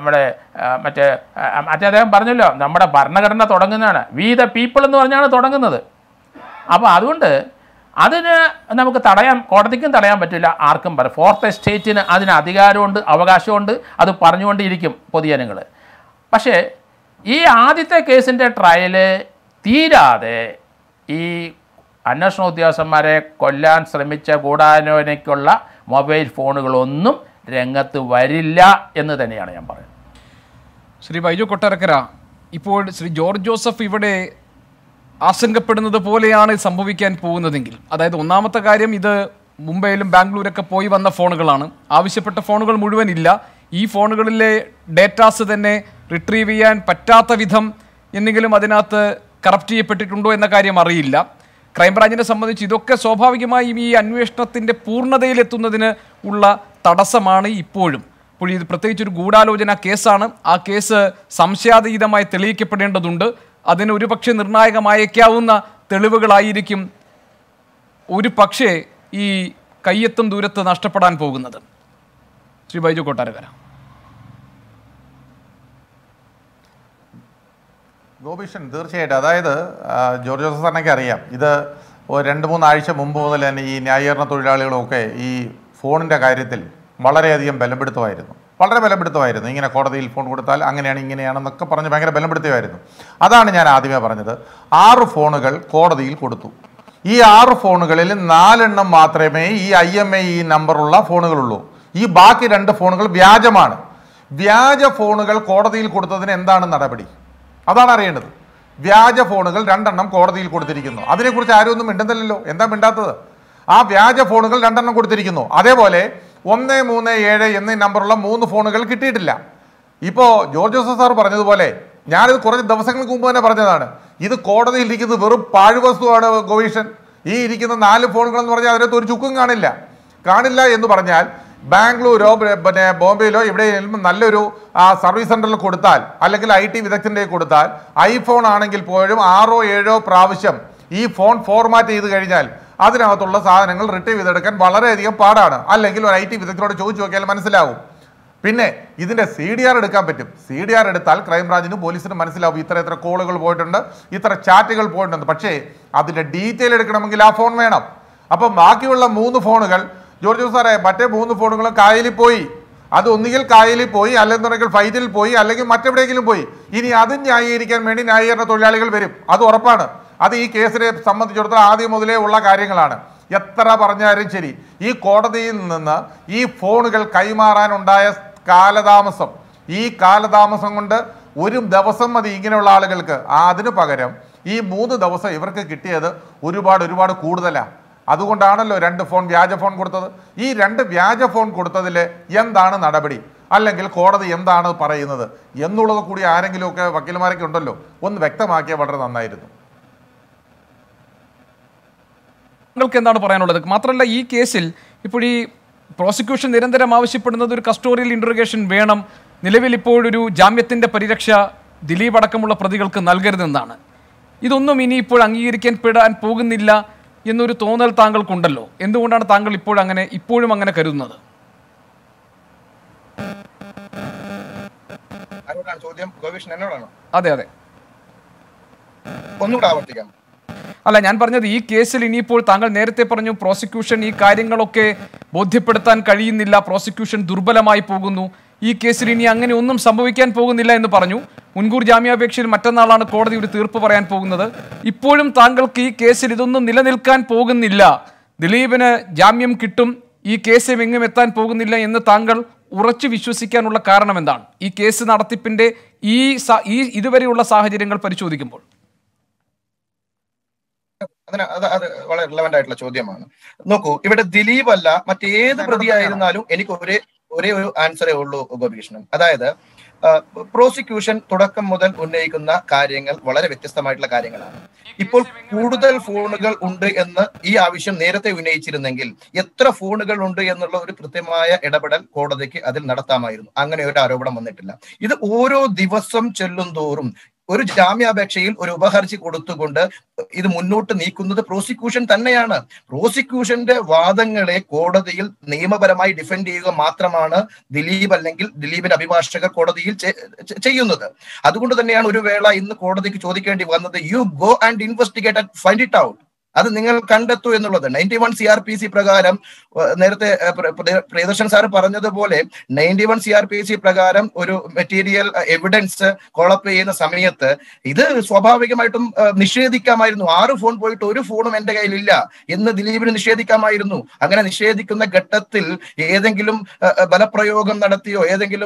മറ്റേ അദ്ദേഹം പറഞ്ഞല്ലോ, നമ്മുടെ ഭരണഘടന തുടങ്ങുന്നതാണ് വി ദ പീപ്പിൾ എന്ന് പറഞ്ഞാണ് തുടങ്ങുന്നത്. അപ്പോൾ അതുകൊണ്ട് അതിന് നമുക്ക് കോടതിക്കും തടയാൻ പറ്റില്ല, ആർക്കും പറയാം. ഫോർത്ത് എസ്റ്റേറ്റിന് അതിന് അധികാരമുണ്ട്, അവകാശമുണ്ട്, അത് പറഞ്ഞുകൊണ്ടിരിക്കും പൊതുജനങ്ങൾ. പക്ഷേ ഈ ആദ്യത്തെ കേസിൻ്റെ ട്രയൽ തീരാതെ ഈ അന്വേഷണ ഉദ്യോഗസ്ഥന്മാരെ കൊല്ലാൻ ശ്രമിച്ച ഗൂഢാലോചനയ്ക്കുള്ള മൊബൈൽ ഫോണുകളൊന്നും രംഗത്ത് വരില്ല എന്ന് തന്നെയാണ് ഞാൻ പറയുന്നത്. ശ്രീ ബൈജു കൊട്ടാരക്കര, ഇപ്പോൾ ശ്രീ ജോർജ് ജോസഫ് ഇവിടെ ആശങ്കപ്പെടുന്നത് പോലെയാണ് സംഭവിക്കാൻ പോകുന്നതെങ്കിൽ, അതായത് ഒന്നാമത്തെ കാര്യം ഇത് മുംബൈയിലും ബാംഗ്ലൂരൊക്കെ പോയി വന്ന ഫോണുകളാണ്. ആവശ്യപ്പെട്ട ഫോണുകൾ മുഴുവൻ ഇല്ല. ഈ ഫോണുകളിലെ ഡേറ്റാസ് തന്നെ റിട്രീവ് ചെയ്യാൻ പറ്റാത്ത വിധം എന്തെങ്കിലും അതിനകത്ത് കറപ്റ്റ് ചെയ്യപ്പെട്ടിട്ടുണ്ടോ എന്ന കാര്യം അറിയില്ല. ക്രൈംബ്രാഞ്ചിനെ സംബന്ധിച്ച് ഇതൊക്കെ സ്വാഭാവികമായും ഈ അന്വേഷണത്തിൻ്റെ പൂർണ്ണതയിലെത്തുന്നതിന് ഉള്ള തടസ്സമാണ് ഇപ്പോഴും. അപ്പോൾ ഇത് പ്രത്യേകിച്ച് ഒരു ഗൂഢാലോചന കേസാണ്. ആ കേസ് സംശയാതീതമായി തെളിയിക്കപ്പെടേണ്ടതുണ്ട്. അതിന് ഒരു പക്ഷേ നിർണായകമായേക്കാവുന്ന തെളിവുകളായിരിക്കും ഒരു പക്ഷേ ഈ കയ്യെത്തും ദൂരത്ത് നഷ്ടപ്പെടാൻ പോകുന്നത്. ശ്രീ ബൈജു കൊട്ടാരക്കര. ഗോപീഷൻ, തീർച്ചയായിട്ടും. അതായത് ജോർജ് ജോസഫ് സാറിനൊക്കെ അറിയാം, ഇത് 2-3 ആഴ്ച മുമ്പ് മുതൽ തന്നെ ഈ ന്യായീകരണ തൊഴിലാളികളൊക്കെ ഈ ഫോണിൻ്റെ കാര്യത്തിൽ വളരെയധികം വളരെ ബലപ്പെടുത്തുമായിരുന്നു. ഇങ്ങനെ കോടതിയിൽ ഫോൺ കൊടുത്താൽ അങ്ങനെയാണ് ഇങ്ങനെയാണെന്നൊക്കെ പറഞ്ഞ് ഭയങ്കര ബലപ്പെടുത്തുമായിരുന്നു. അതാണ് ഞാൻ ആദ്യമേ പറഞ്ഞത്. 6 ഫോണുകൾ കോടതിയിൽ കൊടുത്തു. ഈ 6 ഫോണുകളിൽ 4 എണ്ണം മാത്രമേ ഈ IMEI നമ്പറുള്ള ഫോണുകളുള്ളൂ. ഈ ബാക്കി 2 ഫോണുകൾ വ്യാജമാണ്. വ്യാജ ഫോണുകൾ കോടതിയിൽ കൊടുത്തതിന് എന്താണ് നടപടി? അതാണ് അറിയേണ്ടത്. വ്യാജ ഫോണുകൾ 2 എണ്ണം കോടതിയിൽ കൊടുത്തിരിക്കുന്നു. അതിനെക്കുറിച്ച് ആരും ഒന്നും മിണ്ടുന്നില്ലല്ലോ. എന്താ മിണ്ടാത്തത്? ആ വ്യാജ ഫോണുകൾ 2 എണ്ണം കൊടുത്തിരിക്കുന്നു. അതേപോലെ 137 എന്നീ നമ്പറുള്ള 3 ഫോണുകൾ കിട്ടിയിട്ടില്ല. ഇപ്പോൾ ജോർജ് ജോസഫ് സാർ പറഞ്ഞതുപോലെ ഞാനിത് കുറച്ച് ദിവസങ്ങൾക്ക് മുമ്പ് തന്നെ പറഞ്ഞതാണ്. ഇത് കോടതിയിൽ ഇരിക്കുന്നത് വെറും പാഴ്വസ്തുവാണ് ഗോപീഷൻ. ഈ ഇരിക്കുന്ന 4 ഫോണുകൾ എന്ന് പറഞ്ഞാൽ അതിനകത്ത് ഒരു ചുക്കും കാണില്ല എന്ന് പറഞ്ഞാൽ ബാംഗ്ലൂരോ പിന്നെ ബോംബെയിലോ എവിടെയെങ്കിലും നല്ലൊരു സർവീസ് സെന്ററിൽ കൊടുത്താൽ അല്ലെങ്കിൽ IT വിദഗ്ധൻ്റെ കൊടുത്താൽ ഐഫോൺ ആണെങ്കിൽ പോലും 6 or 7 പ്രാവശ്യം ഈ ഫോൺ ഫോർമാറ്റ് ചെയ്ത് കഴിഞ്ഞാൽ അതിനകത്തുള്ള സാധനങ്ങൾ റിട്രീവ് ചെയ്തെടുക്കാൻ വളരെയധികം പാടാണ്. അല്ലെങ്കിൽ ഒരു IT വിദഗ്ധരോട് ചോദിച്ചു നോക്കിയാൽ മനസ്സിലാവും. പിന്നെ ഇതിൻ്റെ CDR എടുക്കാൻ പറ്റും. CDR എടുത്താൽ ക്രൈംബ്രാഞ്ചിനും പോലീസിനും മനസ്സിലാവും ഇത്ര കോളുകൾ പോയിട്ടുണ്ട്, ഇത്ര ചാറ്റുകൾ പോയിട്ടുണ്ട്. പക്ഷേ അതിൻ്റെ ഡീറ്റെയിൽ എടുക്കണമെങ്കിൽ ആ ഫോൺ വേണം. അപ്പം ബാക്കിയുള്ള 3 ഫോണുകൾ ജോർജ് സാറേ, മറ്റേ 3 ഫോണുകൾ കായലിൽ പോയി. അത് ഒന്നുകിൽ കായലിൽ പോയി, അല്ലെന്നുണ്ടെങ്കിൽ ഫ്ലൈറ്റിൽ പോയി, അല്ലെങ്കിൽ മറ്റെവിടെയെങ്കിലും പോയി. ഇനി അതും ന്യായീകരിക്കാൻ വേണ്ടി ന്യായീകരണ തൊഴിലാളികൾ വരും, അത് ഉറപ്പാണ്. അത് ഈ കേസിനെ സംബന്ധിച്ചിടത്തോളം ആദ്യം മുതലേ ഉള്ള കാര്യങ്ങളാണ്. എത്ര പറഞ്ഞാലും ശരി, ഈ കോടതിയിൽ നിന്ന് ഈ ഫോണുകൾ കൈമാറാനുണ്ടായ കാലതാമസം, ഈ കാലതാമസം കൊണ്ട് ഒരു ദിവസം മതി ഇങ്ങനെയുള്ള ആളുകൾക്ക്. അതിനു പകരം ഈ 3 ദിവസം ഇവർക്ക് കിട്ടിയത് ഒരുപാട് കൂടുതലാണ്. അതുകൊണ്ടാണല്ലോ 2 ഫോൺ വ്യാജ ഫോൺ കൊടുത്തത്. ഈ 2 വ്യാജ ഫോൺ കൊടുത്തതിൽ എന്താണ് നടപടി, അല്ലെങ്കിൽ കോടതി എന്താണ് പറയുന്നത് എന്നുള്ളത് കൂടി ആരെങ്കിലുമൊക്കെ വക്കീലന്മാരൊക്കെ ഉണ്ടല്ലോ ഒന്ന് വ്യക്തമാക്കിയാൽ വളരെ നന്നായിരുന്നു. നിങ്ങൾക്ക് എന്താണ് പറയാനുള്ളത്? മാത്രമല്ല, ഈ കേസിൽ ഇപ്പോൾ ഈ പ്രോസിക്യൂഷൻ നിരന്തരം ആവശ്യപ്പെടുന്നത് ഒരു കസ്റ്റോഡിയൽ ഇൻട്രോഗേഷൻ വേണം, നിലവിൽ ഇപ്പോഴൊരു ജാമ്യത്തിൻ്റെ പരിരക്ഷ ദിലീപ് അടക്കമുള്ള പ്രതികൾക്ക് നൽകരുതെന്നാണ്. ഇതൊന്നും ഇനി ഇപ്പോൾ അംഗീകരിക്കാൻ പോകുന്നില്ല എന്നൊരു തോന്നൽ താങ്കൾക്കുണ്ടല്ലോ. എന്തുകൊണ്ടാണ് താങ്കൾ ഇപ്പോഴും അങ്ങനെ കരുതുന്നത്? അതെ, ഒന്നുകൂടെ ആവർത്തിക്കാം. അല്ല, ഞാൻ പറഞ്ഞത് ഈ കേസിൽ ഇനിയിപ്പോൾ താങ്കൾ നേരത്തെ പറഞ്ഞു പ്രോസിക്യൂഷൻ ഈ കാര്യങ്ങളൊക്കെ ബോധ്യപ്പെടുത്താൻ കഴിയുന്നില്ല, പ്രോസിക്യൂഷൻ ദുർബലമായി പോകുന്നു, ഈ കേസിൽ ഇനി അങ്ങനെ ഒന്നും സംഭവിക്കാൻ പോകുന്നില്ല എന്ന് പറഞ്ഞു. മുൻകൂർ ജാമ്യാപേക്ഷയിൽ മറ്റന്നാളാണ് കോടതി ഒരു തീർപ്പ് പറയാൻ പോകുന്നത്. ഇപ്പോഴും താങ്കൾക്ക് ഈ കേസിൽ ഇതൊന്നും നിലനിൽക്കാൻ പോകുന്നില്ല, ദിലീപിന് ജാമ്യം കിട്ടും, ഈ കേസ് എങ്ങും എത്താൻ പോകുന്നില്ല എന്ന് താങ്കൾ ഉറച്ചു വിശ്വസിക്കാനുള്ള കാരണം എന്താണ്? ഈ കേസ് നടത്തിപ്പിന്റെ ഈ ഇതുവരെയുള്ള സാഹചര്യങ്ങൾ പരിശോധിക്കുമ്പോൾ. അത് വളരെ റിലവന്റ് ആയിട്ടുള്ള ചോദ്യമാണ്. നോക്കൂ, ഇവിടെ ദിലീപ് അല്ല മറ്റേത് പ്രതിയായിരുന്നാലും എനിക്ക് ഒരേ ഒരു ആൻസറേ ഉള്ളൂ ഗോപികൃഷ്ണൻ. അതായത് പ്രോസിക്യൂഷൻ തുടക്കം മുതൽ ഉന്നയിക്കുന്ന കാര്യങ്ങൾ വളരെ വ്യത്യസ്തമായിട്ടുള്ള കാര്യങ്ങളാണ്. ഇപ്പോൾ കൂടുതൽ ഫോണുകൾ ഉണ്ട് എന്ന് ഈ ആവശ്യം നേരത്തെ ഉന്നയിച്ചിരുന്നെങ്കിൽ എത്ര ഫോണുകൾ ഉണ്ട് എന്നുള്ള ഒരു കൃത്യമായ ഇടപെടൽ കോടതിക്ക് അതിൽ നടത്താമായിരുന്നു. അങ്ങനെ ഒരു ആരോപണം വന്നിട്ടില്ല. ഇത് ഓരോ ദിവസം ചെല്ലും തോറും ഒരു ജാമ്യാപേക്ഷയിൽ ഒരു ഉപഹർജി കൊടുത്തുകൊണ്ട് ഇത് മുന്നോട്ട് നീക്കുന്നത് പ്രോസിക്യൂഷൻ തന്നെയാണ്. പ്രോസിക്യൂഷന്റെ വാദങ്ങളെ കോടതിയിൽ നിയമപരമായി ഡിഫെൻഡ് ചെയ്യുക മാത്രമാണ് ദിലീപ് അല്ലെങ്കിൽ ദിലീപിന്റെ അഭിഭാഷകർ കോടതിയിൽ ചെയ്യുന്നത്. അതുകൊണ്ട് തന്നെയാണ് ഒരു വേള ഇന്ന് കോടതിക്ക് ചോദിക്കേണ്ടി വന്നത്, you go and investigate and find it out, അത് നിങ്ങൾ കണ്ടെത്തൂ എന്നുള്ളത്. 91 CRPC പ്രകാരം നേരത്തെ പ്രിയദർശൻ സാർ പറഞ്ഞതുപോലെ 91 CRPC പ്രകാരം ഒരു മെറ്റീരിയൽ എവിഡൻസ് കോളപ്പ് ചെയ്യുന്ന സമയത്ത് ഇത് സ്വാഭാവികമായിട്ടും നിഷേധിക്കാമായിരുന്നു. 6 ഫോൺ പോയിട്ട് ഒരു ഫോണും എന്റെ കയ്യിലില്ല എന്ന് ദിലീപിന് നിഷേധിക്കാമായിരുന്നു. അങ്ങനെ നിഷേധിക്കുന്ന ഘട്ടത്തിൽ ഏതെങ്കിലും ബലപ്രയോഗം നടത്തിയോ ഏതെങ്കിലും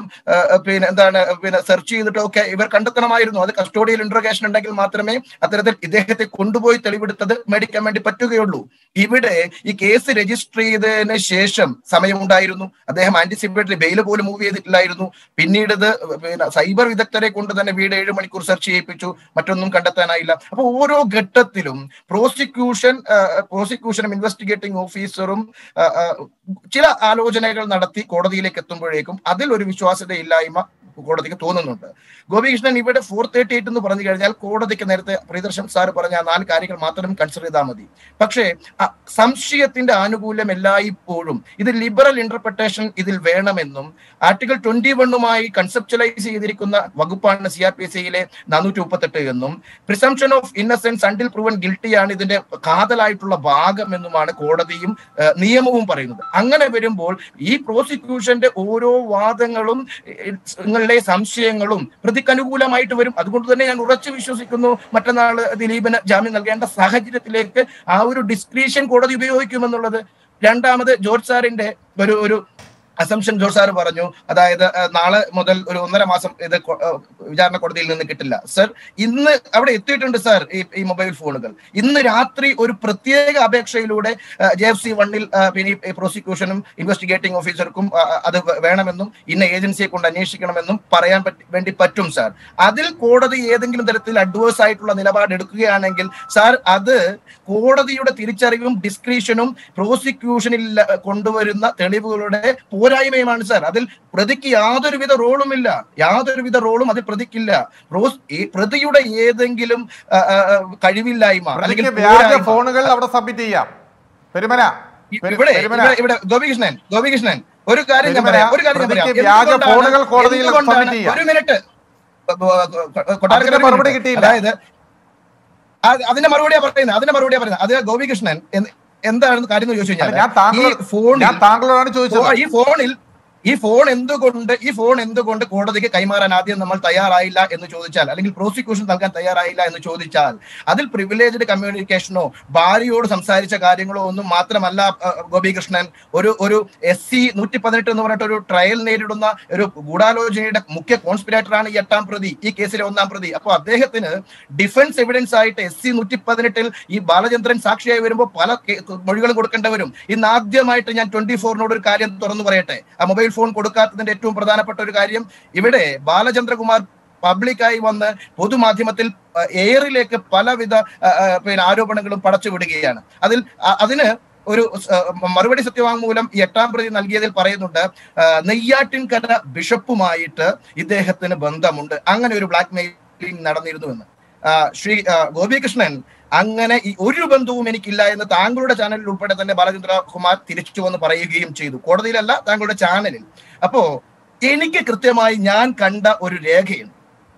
സെർച്ച് ചെയ്തിട്ടോ ഒക്കെ ഇവർ കണ്ടെത്തണമായിരുന്നു. അത് കസ്റ്റോഡിയൽ ഇന്ററോഗേഷൻ ഉണ്ടെങ്കിൽ മാത്രമേ അത്തരത്തിൽ ഇദ്ദേഹത്തെ കൊണ്ടുപോയി തെളിവെടുത്തത് മേടിക്കാൻ വേണ്ടി പറ്റുകയുള്ളൂ. ഇവിടെ ഈ കേസ് രജിസ്റ്റർ ചെയ്തതിന് ശേഷം സമയമുണ്ടായിരുന്നു. അദ്ദേഹം ആന്റിസിപ്പേറ്ററി ബെയിൽ പോലും മൂവ് ചെയ്തിട്ടില്ലായിരുന്നു. പിന്നീട് ഇത് സൈബർ വിദഗ്ധരെ കൊണ്ട് തന്നെ വീട് 7 മണിക്കൂർ സെർച്ച് ചെയ്യിപ്പിച്ചു, മറ്റൊന്നും കണ്ടെത്താനായില്ല. അപ്പൊ ഓരോ ഘട്ടത്തിലും പ്രോസിക്യൂഷനും ഇൻവെസ്റ്റിഗേറ്റിംഗ് ഓഫീസറും ചില ആലോചനകൾ നടത്തി കോടതിയിലേക്ക് എത്തുമ്പോഴേക്കും അതിൽ ഒരു വിശ്വാസ്യതയില്ലായ്മ കോടതിക്ക് തോന്നുന്നുണ്ട്. ഗോപികൃഷ്ണൻ ഇവിടെ 438 എന്ന് പറഞ്ഞു കഴിഞ്ഞാൽ കോടതിക്ക് നേരത്തെ പ്രിയദർശൻ സാർ പറഞ്ഞ 4 കാര്യങ്ങൾ മാത്രം കൺസിഡർ ചെയ്താൽ മതി. പക്ഷേ സംശയത്തിന്റെ ആനുകൂല്യം എല്ലായ്പ്പോഴും ഇത് ലിബറൽ ഇന്റർപ്രിട്ടേഷൻ ഇതിൽ വേണമെന്നും ആർട്ടിക്കിൾ 21 കൺസെപ്ച്വലൈസ് ചെയ്തിരിക്കുന്ന വകുപ്പാണ് CRPCയിലെ 438 എന്നും presumption of innocence until proven ഗിൽട്ടിയാണ് ഇതിന്റെ കാതലായിട്ടുള്ള ഭാഗം എന്നുമാണ് കോടതിയും നിയമവും പറയുന്നത്. അങ്ങനെ വരുമ്പോൾ ഈ പ്രോസിക്യൂഷന്റെ ഓരോ വാദങ്ങളും സംശയങ്ങളും പ്രതിക്ക് അനുകൂലമായിട്ട് വരും. അതുകൊണ്ട് തന്നെ ഞാൻ ഉറച്ചു വിശ്വസിക്കുന്നു മറ്റന്നാൾ ദിലീപിന് ജാമ്യം നൽകേണ്ട സാഹചര്യത്തിലേക്ക് ആ ഒരു ഡിസ്ക്രിഷൻ കോടതി ഉപയോഗിക്കുമെന്നുള്ളത്. രണ്ടാമത് ജോർജ് സാറിന്റെ ഒരു അസംഷൻ ജോർജ് സാർ പറഞ്ഞു, അതായത് നാളെ മുതൽ ഒരു 1.5 മാസം ഇത് വിചാരണ കോടതിയിൽ നിന്ന് കിട്ടില്ല. സർ, ഇന്ന് അവിടെ എത്തിയിട്ടുണ്ട് സർ ഈ മൊബൈൽ ഫോണുകൾ. ഇന്ന് രാത്രി ഒരു പ്രത്യേക അപേക്ഷയിലൂടെ JFC1 പിന്നെ ഈ പ്രോസിക്യൂഷനും ഇൻവെസ്റ്റിഗേറ്റിംഗ് ഓഫീസർക്കും അത് വേണമെന്നും ഇന്ന ഏജൻസിയെ കൊണ്ട് അന്വേഷിക്കണമെന്നും പറയാൻ വേണ്ടി പറ്റും സാർ. അതിൽ കോടതി ഏതെങ്കിലും തരത്തിൽ അഡ്വേഴ്സ് ആയിട്ടുള്ള നിലപാട് എടുക്കുകയാണെങ്കിൽ സാർ, അത് കോടതിയുടെ തിരിച്ചറിവും ഡിസ്ക്രിഷനും പ്രോസിക്യൂഷനിൽ കൊണ്ടുവരുന്ന തെളിവുകളുടെ പോരായ്മയുമാണ് സാർ. അതിൽ പ്രതിക്ക് യാതൊരുവിധ റോളുമില്ല, യാതൊരുവിധ റോളും അതിൽ പ്രതിക്കില്ല. പ്രതിയുടെ ഏതെങ്കിലും കഴിവില്ലായ്മ അല്ലെങ്കിൽ ഫോണുകൾ അവിടെ സബ്മിറ്റ് ചെയ്യാം. ഇവിടെ ഗോപികൃഷ്ണൻ ഒരു കാര്യം ഞാൻ പറയാം. ഒരു മിനിറ്റ്, അതായത് അതിന്റെ മറുപടിയാ പറയുന്നത്. അത് ഗോപികൃഷ്ണൻ എന്താണെന്ന് കാര്യം ചോദിച്ചു കഴിഞ്ഞാൽ, ഈ ഫോൺ എന്തുകൊണ്ട് കോടതിക്ക് കൈമാറാൻ ആദ്യം നമ്മൾ തയ്യാറായില്ല എന്ന് ചോദിച്ചാൽ, അല്ലെങ്കിൽ പ്രോസിക്യൂഷൻ നൽകാൻ തയ്യാറായില്ല എന്ന് ചോദിച്ചാൽ, അതിൽ പ്രിവിലേജ്ഡ് കമ്മ്യൂണിക്കേഷനോ ഭാര്യയോട് സംസാരിച്ച കാര്യങ്ങളോ ഒന്നും മാത്രമല്ല ഗോപികൃഷ്ണൻ. ഒരു SC 118 എന്ന് പറഞ്ഞിട്ട് ഒരു ട്രയൽ നേരിടുന്ന ഒരു ഗൂഢാലോചനയുടെ മുഖ്യ കോൺസ്പിറേറ്ററാണ് ഈ 8ാം പ്രതി, ഈ കേസിലെ 1ാം പ്രതി. അപ്പോൾ അദ്ദേഹത്തിന് ഡിഫൻസ് എവിഡൻസ് ആയിട്ട് SC 118 ഈ ബാലചന്ദ്രൻ സാക്ഷിയായി വരുമ്പോൾ പല മൊഴികളും കൊടുക്കേണ്ടി വരും. ഇന്ന് ആദ്യമായിട്ട് ഞാൻ 24 ഒരു കാര്യം തുറന്നു പറയട്ടെ. ആ മൊബൈൽ ഫോൺ കൊടുക്കാത്തതിന്റെ ഏറ്റവും പ്രധാനപ്പെട്ട ഒരു കാര്യം, ഇവിടെ ബാലചന്ദ്രകുമാർ പബ്ലിക്കായി വന്ന് പൊതുമാധ്യമത്തിൽ എയറിലേക്ക് പലവിധ ആരോപണങ്ങളും പടച്ചു വിടുകയാണ്. അതിന് ഒരു മറുപടി സത്യവാങ്മൂലം 8ാം പ്രതി നൽകിയതിൽ പറയുന്നുണ്ട്, നെയ്യാറ്റിൻകര ബിഷപ്പുമായിട്ട് ഇദ്ദേഹത്തിന് ബന്ധമുണ്ട്, അങ്ങനെ ഒരു ബ്ലാക്ക് മെയിലിംഗ് നടന്നിരുന്നുവെന്ന്. ശ്രീ ഗോപികൃഷ്ണൻ, അങ്ങനെ ഒരു ബന്ധവും എനിക്കില്ല എന്ന് താങ്കളുടെ ചാനലിൽ ഉൾപ്പെടെ തന്നെ ബാലചന്ദ്രകുമാർ തിരിച്ചു വന്ന് പറയുകയും ചെയ്തു. കോടതിയിലല്ല, താങ്കളുടെ ചാനലിൽ. അപ്പോ എനിക്ക് കൃത്യമായി ഞാൻ കണ്ട ഒരു രേഖയുണ്ട്.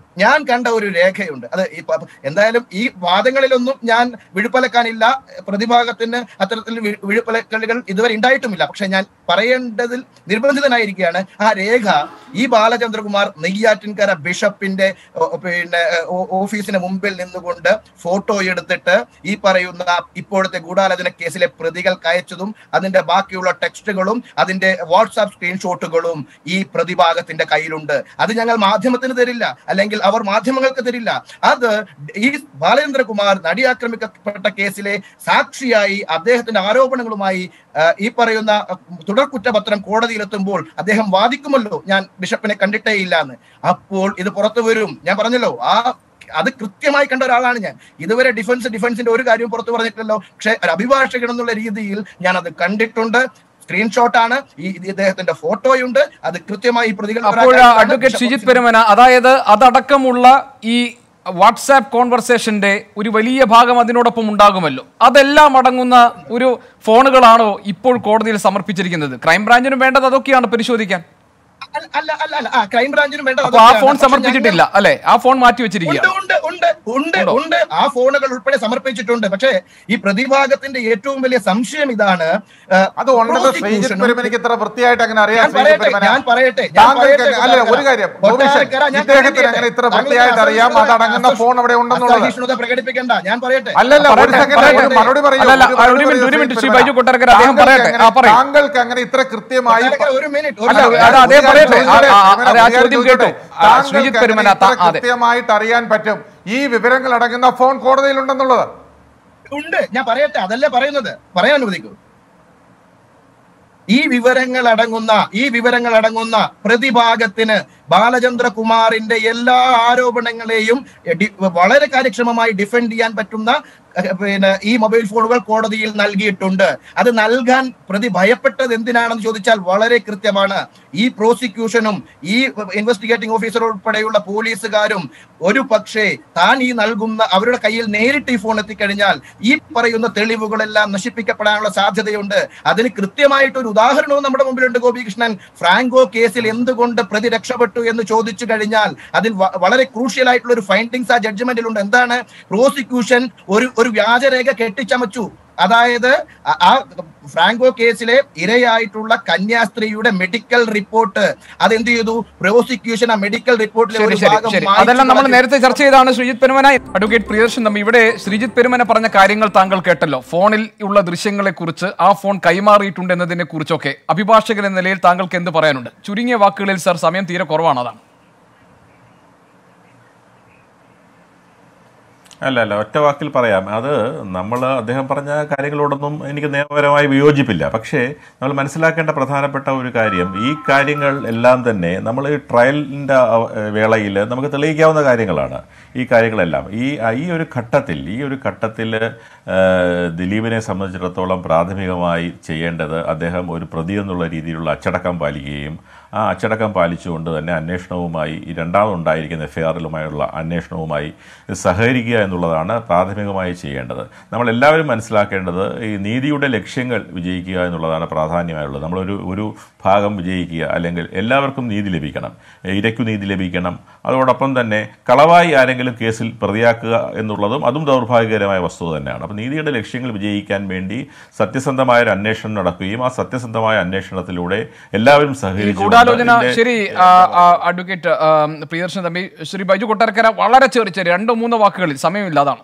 അത് എന്തായാലും ഈ വാദങ്ങളിലൊന്നും ഞാൻ വിഴുപ്പലക്കാനില്ല. പ്രതിഭാഗത്തിന് അത്തരത്തിൽ വിഴുപ്പലക്കലുകൾ ഇതുവരെ ഉണ്ടായിട്ടുമില്ല. പക്ഷെ ഞാൻ പറയേണ്ടതിൽ നിർബന്ധിതനായിരിക്കുകയാണ്. ആ രേഖ ഈ ബാലചന്ദ്രകുമാർ നെയ്യാറ്റിൻകര ബിഷപ്പിന്റെ ഓഫീസിന് മുമ്പിൽ നിന്നുകൊണ്ട് ഫോട്ടോ എടുത്തിട്ട് ഈ പറയുന്ന ഇപ്പോഴത്തെ ഗൂഢാലോചന കേസിലെ പ്രതികൾക്ക് അയച്ചതും അതിന്റെ ബാക്കിയുള്ള ടെക്സ്റ്റുകളും അതിന്റെ വാട്സാപ്പ് സ്ക്രീൻഷോട്ടുകളും ഈ പ്രതിഭാഗത്തിന്റെ കയ്യിലുണ്ട്. അത് ഞങ്ങൾ മാധ്യമത്തിന് തരില്ല, അല്ലെങ്കിൽ അവർ മാധ്യമങ്ങൾക്ക് തരില്ല. അത് ഈ ബാലചന്ദ്രകുമാർ നടിയാക്രമിക്കപ്പെട്ട കേസിലെ സാക്ഷിയായി അദ്ദേഹത്തിന്റെ ആരോപണങ്ങളുമായി ഈ പറയുന്ന തുടർ കുറ്റപത്രം കോടതിയിലെത്തുമ്പോൾ അദ്ദേഹം വാദിക്കുമല്ലോ, ഞാൻ ബിഷപ്പിനെ കണ്ടിട്ടേ ഇല്ല എന്ന്. അപ്പോൾ ഇത് പുറത്തു വരും. ഞാൻ പറഞ്ഞല്ലോ, അത് കൃത്യമായി കണ്ട ഒരാളാണ് ഞാൻ. ഇതുവരെ ഡിഫൻസിന്റെ ഒരു കാര്യവും പുറത്തു പറഞ്ഞിട്ടില്ലല്ലോ. പക്ഷെ ഒരു അഭിഭാഷകൻ എന്നുള്ള രീതിയിൽ ഞാൻ അത് കണ്ടിട്ടുണ്ട്. സ്ക്രീൻഷോട്ടാണ്, ഇദ്ദേഹത്തിന്റെ ഫോട്ടോയുണ്ട്, അത് കൃത്യമായി പ്രതികൾ. അപ്പോൾ അഡ്വക്കേറ്റ് ശ്രീജിത്ത് പെരുമന, അതായത് അതടക്കമുള്ള ഈ വാട്സാപ്പ് കോൺവെർസേഷന്റെ ഒരു വലിയ ഭാഗം അതിനോടൊപ്പം ഉണ്ടാകുമല്ലോ, അതെല്ലാം അടങ്ങുന്ന ഒരു ഫോണുകളാണോ ഇപ്പോൾ കോടതിയിൽ സമർപ്പിച്ചിരിക്കുന്നത്? ക്രൈംബ്രാഞ്ചിനും വേണ്ടത് അതൊക്കെയാണ് പരിശോധിക്കാൻ. ക്രൈംബ്രാഞ്ചിനും വേണ്ട. ആ ഫോൺ സമർപ്പിച്ചിട്ടില്ല അല്ലെ? ആ ഫോൺ മാറ്റി വെച്ചിരിക്കുകയാണ്. ഉണ്ട്, ആ ഫോണുകൾ ഉൾപ്പെടെ സമർപ്പിച്ചിട്ടുണ്ട്. പക്ഷേ ഈ പ്രതിഭാഗത്തിന്റെ ഏറ്റവും വലിയ സംശയം ഇതാണ്, അത് ഇത്ര വൃത്തിയായിട്ട് അങ്ങനെ അറിയാൻ ഞാൻ പറയട്ടെ ഒരു കാര്യം, ഇത്ര വൃത്തിയായിട്ട് അറിയാം അതടങ്ങുന്ന ഫോൺ അവിടെ ഉണ്ടെന്നുള്ളത് പ്രകടിപ്പിക്കണ്ട. ഞാൻ പറയട്ടെ, മറുപടി പറയൂ. താങ്കൾക്ക് അങ്ങനെ ഇത്ര കൃത്യമായി കൃത്യമായിട്ട് അറിയാൻ പറ്റും ഈ വിവരങ്ങൾ അടങ്ങുന്ന ഫോൺ കോടതിയിലുണ്ടെന്നുള്ളത്? ഉണ്ട്. ഞാൻ പറയട്ടെ, അതല്ലേ പറയുന്നത്, പറയാൻ അനുവദിക്കൂ. ഈ വിവരങ്ങൾ അടങ്ങുന്ന പ്രതിഭാഗത്തിന് ബാലചന്ദ്രകുമാറിന്റെ എല്ലാ ആരോപണങ്ങളെയും വളരെ കാര്യക്ഷമമായി ഡിഫെൻഡ് ചെയ്യാൻ പറ്റുന്ന ഈ മൊബൈൽ ഫോണുകൾ കോടതിയിൽ നൽകിയിട്ടുണ്ട്. അത് നൽകാൻ പ്രതി ഭയപ്പെട്ടത് എന്തിനാണെന്ന് ചോദിച്ചാൽ വളരെ കൃത്യമാണ്. ഈ പ്രോസിക്യൂഷനും ഈ ഇൻവെസ്റ്റിഗേറ്റിംഗ് ഓഫീസർ ഉൾപ്പെടെയുള്ള പോലീസുകാരും ഒരു പക്ഷേ താൻ ഈ നൽകുന്ന അവരുടെ കയ്യിൽ നേരിട്ട് ഈ ഫോൺ എത്തിക്കഴിഞ്ഞാൽ ഈ പറയുന്ന തെളിവുകളെല്ലാം നശിപ്പിക്കപ്പെടാനുള്ള സാധ്യതയുണ്ട്. അതിന് കൃത്യമായിട്ടൊരു ഉദാഹരണവും നമ്മുടെ മുമ്പിലുണ്ട്. ഗോപികൃഷ്ണൻ, ഫ്രാങ്കോ കേസിൽ എന്തുകൊണ്ട് പ്രതി രക്ഷപ്പെട്ടു എന്ന് ചോദിച്ചു കഴിഞ്ഞാൽ അതിൽ വളരെ ക്രൂഷ്യൽ ആയിട്ടുള്ള ഒരു ഫൈൻഡിങ്സ് ആ ജഡ്ജ്മെന്റിലുണ്ട്. എന്താണ്? പ്രോസിക്യൂഷൻ ഒരു വ്യാജരേഖ കെട്ടിച്ചമച്ചു. അതായത് ആ ഫ്രാങ്കോ കേസിലെ ഇരയായിട്ടുള്ള കന്യാസ്ത്രീയുടെ മെഡിക്കൽ റിപ്പോർട്ട് അതെന്ത് ചെയ്തു? പ്രോസിക്യൂഷൻ ആ മെഡിക്കൽ റിപ്പോർട്ടിലെ ഒരു ഭാഗം അതെല്ലാം നമ്മൾ നേരത്തെ ചർച്ച ചെയ്താണ് ശ്രീജിത്ത് പെരുമന. അഡ്വക്കേറ്റ് പ്രിയദർശൻ തമ്പി, ഇവിടെ ശ്രീജിത്ത് പെരുമന പറഞ്ഞ കാര്യങ്ങൾ താങ്കൾ കേട്ടല്ലോ. ഫോണിൽ ഉള്ള ദൃശ്യങ്ങളെ കുറിച്ച്, ആ ഫോൺ കൈമാറിയിട്ടുണ്ട് എന്നതിനെ കുറിച്ചൊക്കെ അഭിഭാഷകൻ എന്ന നിലയിൽ താങ്കൾക്ക് എന്ത് പറയാനുണ്ട്? ചുരുങ്ങിയ വാക്കുകളിൽ സർ, സമയം തീരെ കുറവാണ്, അതാണ്. അല്ല ഒറ്റ വാക്കിൽ പറയാം. അത് അദ്ദേഹം പറഞ്ഞ കാര്യങ്ങളോടൊന്നും എനിക്ക് നിയമപരമായി വിയോജിപ്പില്ല. പക്ഷേ നമ്മൾ മനസ്സിലാക്കേണ്ട പ്രധാനപ്പെട്ട ഒരു കാര്യം, ഈ കാര്യങ്ങൾ എല്ലാം തന്നെ നമ്മൾ ഈ ട്രയലിൻ്റെ വേളയിൽ നമുക്ക് തെളിയിക്കാവുന്ന കാര്യങ്ങളാണ്. ഈ കാര്യങ്ങളെല്ലാം ഈ ഒരു ഘട്ടത്തിൽ ദിലീപിനെ സംബന്ധിച്ചിടത്തോളം പ്രാഥമികമായി ചെയ്യേണ്ടത് അദ്ദേഹം ഒരു പ്രതി എന്നുള്ള രീതിയിലുള്ള അച്ചടക്കം പാലിക്കുകയും ആ അച്ചടക്കം പാലിച്ചുകൊണ്ട് തന്നെ അന്വേഷണവുമായി, ഈ രണ്ടാമതുണ്ടായിരിക്കുന്ന എഫ്ഐആറിലുമായുള്ള അന്വേഷണവുമായി സഹകരിക്കുക എന്നുള്ളതാണ് പ്രാഥമികമായി ചെയ്യേണ്ടത്. നമ്മളെല്ലാവരും മനസ്സിലാക്കേണ്ടത് ഈ നീതിയുടെ ലക്ഷ്യങ്ങൾ വിജയിക്കുക എന്നുള്ളതാണ് പ്രാധാന്യമായുള്ളത്. ഒരു ഭാഗം വിജയിക്കുക, അല്ലെങ്കിൽ എല്ലാവർക്കും നീതി ലഭിക്കണം, ഇരയ്ക്കു നീതി ലഭിക്കണം. അതോടൊപ്പം തന്നെ കളവായി ആരെങ്കിലും കേസിൽ പ്രതിയാക്കുക എന്നുള്ളതും അതും ദൗർഭാഗ്യകരമായ വസ്തുത തന്നെയാണ്. അപ്പോൾ നീതിയുടെ ലക്ഷ്യങ്ങൾ വിജയിക്കാൻ വേണ്ടി സത്യസന്ധമായ ഒരു അന്വേഷണം നടക്കുകയും ആ സത്യസന്ധമായ അന്വേഷണത്തിലൂടെ എല്ലാവരും സഹകരിച്ചു. ശരി, അഡ്വക്കേറ്റ് പ്രിയദർശൻ തമ്പി, ശ്രീ ബൈജു കൊട്ടാരക്കര, വളരെ ചെറിയ 2-3 വാക്കുകളിൽ, സമയമില്ലാതാണ്.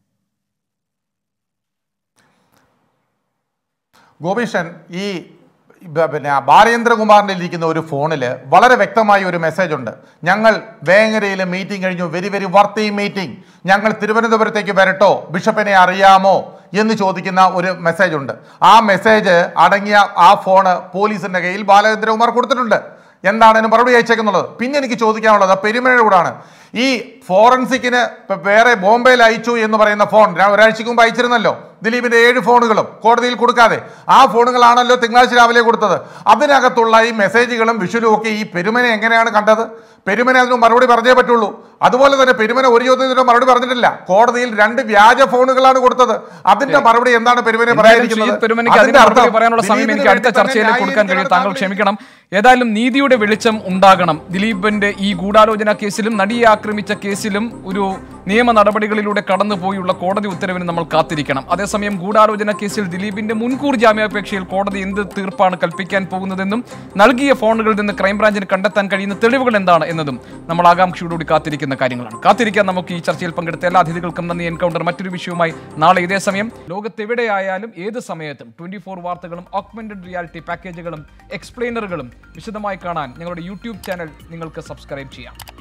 ഗോപീഷൻ, ഈ ബാലേന്ദ്രകുമാറിൻ്റെ ഇരിക്കുന്ന ഒരു ഫോണിൽ വളരെ വ്യക്തമായ ഒരു മെസ്സേജ് ഉണ്ട്. ഞങ്ങൾ വേങ്ങരയിൽ മീറ്റിംഗ് കഴിഞ്ഞു, വെരി വെരി വർത്തി മീറ്റിംഗ്, ഞങ്ങൾ തിരുവനന്തപുരത്തേക്ക് വരട്ടോ, ബിഷപ്പിനെ അറിയാമോ എന്ന് ചോദിക്കുന്ന ഒരു മെസ്സേജ് ഉണ്ട്. ആ മെസ്സേജ് അടങ്ങിയ ആ ഫോണ് പോലീസിന്റെ കയ്യിൽ ബാലേന്ദ്രകുമാർ കൊടുത്തിട്ടുണ്ട്. എന്താണ് അതിന് മറുപടി അയച്ചേക്കുന്നുള്ളത്? പിന്നെ എനിക്ക് ചോദിക്കാനുള്ളത് പെരുമഴയുടെ കൂടാണ്. ഈ ഫോറൻസിക്കിന് വേറെ ബോംബെയിൽ അയച്ചു എന്ന് പറയുന്ന ഫോൺ ഒരാഴ്ചക്ക് മുമ്പ് അയച്ചിരുന്നല്ലോ, ദിലീപിന്റെ 7 ഫോണുകളും കോടതിയിൽ കൊടുക്കാതെ. ആ ഫോണുകളാണല്ലോ തിങ്കളാഴ്ച രാവിലെ കൊടുത്തത്. അതിനകത്തുള്ള ഈ മെസ്സേജുകളും വിഷ്വലും ഒക്കെ ഈ പെരുമനെ എങ്ങനെയാണ് കണ്ടത്? പെരുമനെ അതിന് മറുപടി പറഞ്ഞേ പറ്റുള്ളൂ. അതുപോലെ തന്നെ പെരുമന ഒരു ചോദ്യത്തിനും മറുപടി പറഞ്ഞിട്ടില്ല. കോടതിയിൽ 2 വ്യാജ ഫോണുകളാണ് കൊടുത്തത്. അതിന്റെ മറുപടി എന്താണ് പെരുമനെ പറയാതിരിക്കുന്നത്? പറയാനുള്ള സമയം എനിക്ക് അടുത്ത ചർച്ചയിലേക്ക് കൊടുക്കാൻ കഴിയും, താങ്കൾ ക്ഷമിക്കണം. ഏതായാലും നീതിയുടെ വെളിച്ചം ഉണ്ടാകണം. ദിലീപിന്റെ ഈ ഗൂഢാലോചന കേസിലും നടിയെ ആക്രമിച്ച കേസിലും ഒരു നിയമ നടപടികളിലൂടെ കടന്നുപോയുള്ള കോടതി ഉത്തരവിന് നമ്മൾ കാത്തിരിക്കണം. അതേസമയം ഗൂഢാലോചന കേസിൽ ദിലീപിന്റെ മുൻകൂർ ജാമ്യാപേക്ഷയിൽ കോടതി എന്ത് തീർപ്പാണ് കൽപ്പിക്കാൻ പോകുന്നതെന്നും നൽകിയ ഫോണുകളിൽ നിന്ന് ക്രൈംബ്രാഞ്ചിന് കണ്ടെത്താൻ കഴിയുന്ന തെളിവുകൾ എന്താണ് എന്നതും നമ്മൾ ആകാംക്ഷയോടുകൂടി കാത്തിരിക്കുന്ന കാര്യങ്ങളാണ്. കാത്തിരിക്കാൻ നമുക്ക് ഈ ചർച്ചയിൽ പങ്കെടുത്ത എല്ലാ അതിഥികൾക്കും നന്ദി. എൻകൗണ്ടർ മറ്റൊരു വിഷയവുമായി നാളെ ഇതേ സമയം ലോകത്തെവിടെയായാലും ഏത് സമയത്തും 24 വാർത്തകളും ഓഗ്മെന്റഡ് റിയാലിറ്റി പാക്കേജുകളും എക്സ്പ്ലെയിനറുകളും വിശദമായി കാണാൻ ഞങ്ങളുടെ യൂട്യൂബ് ചാനൽ നിങ്ങൾക്ക് സബ്സ്ക്രൈബ് ചെയ്യാം.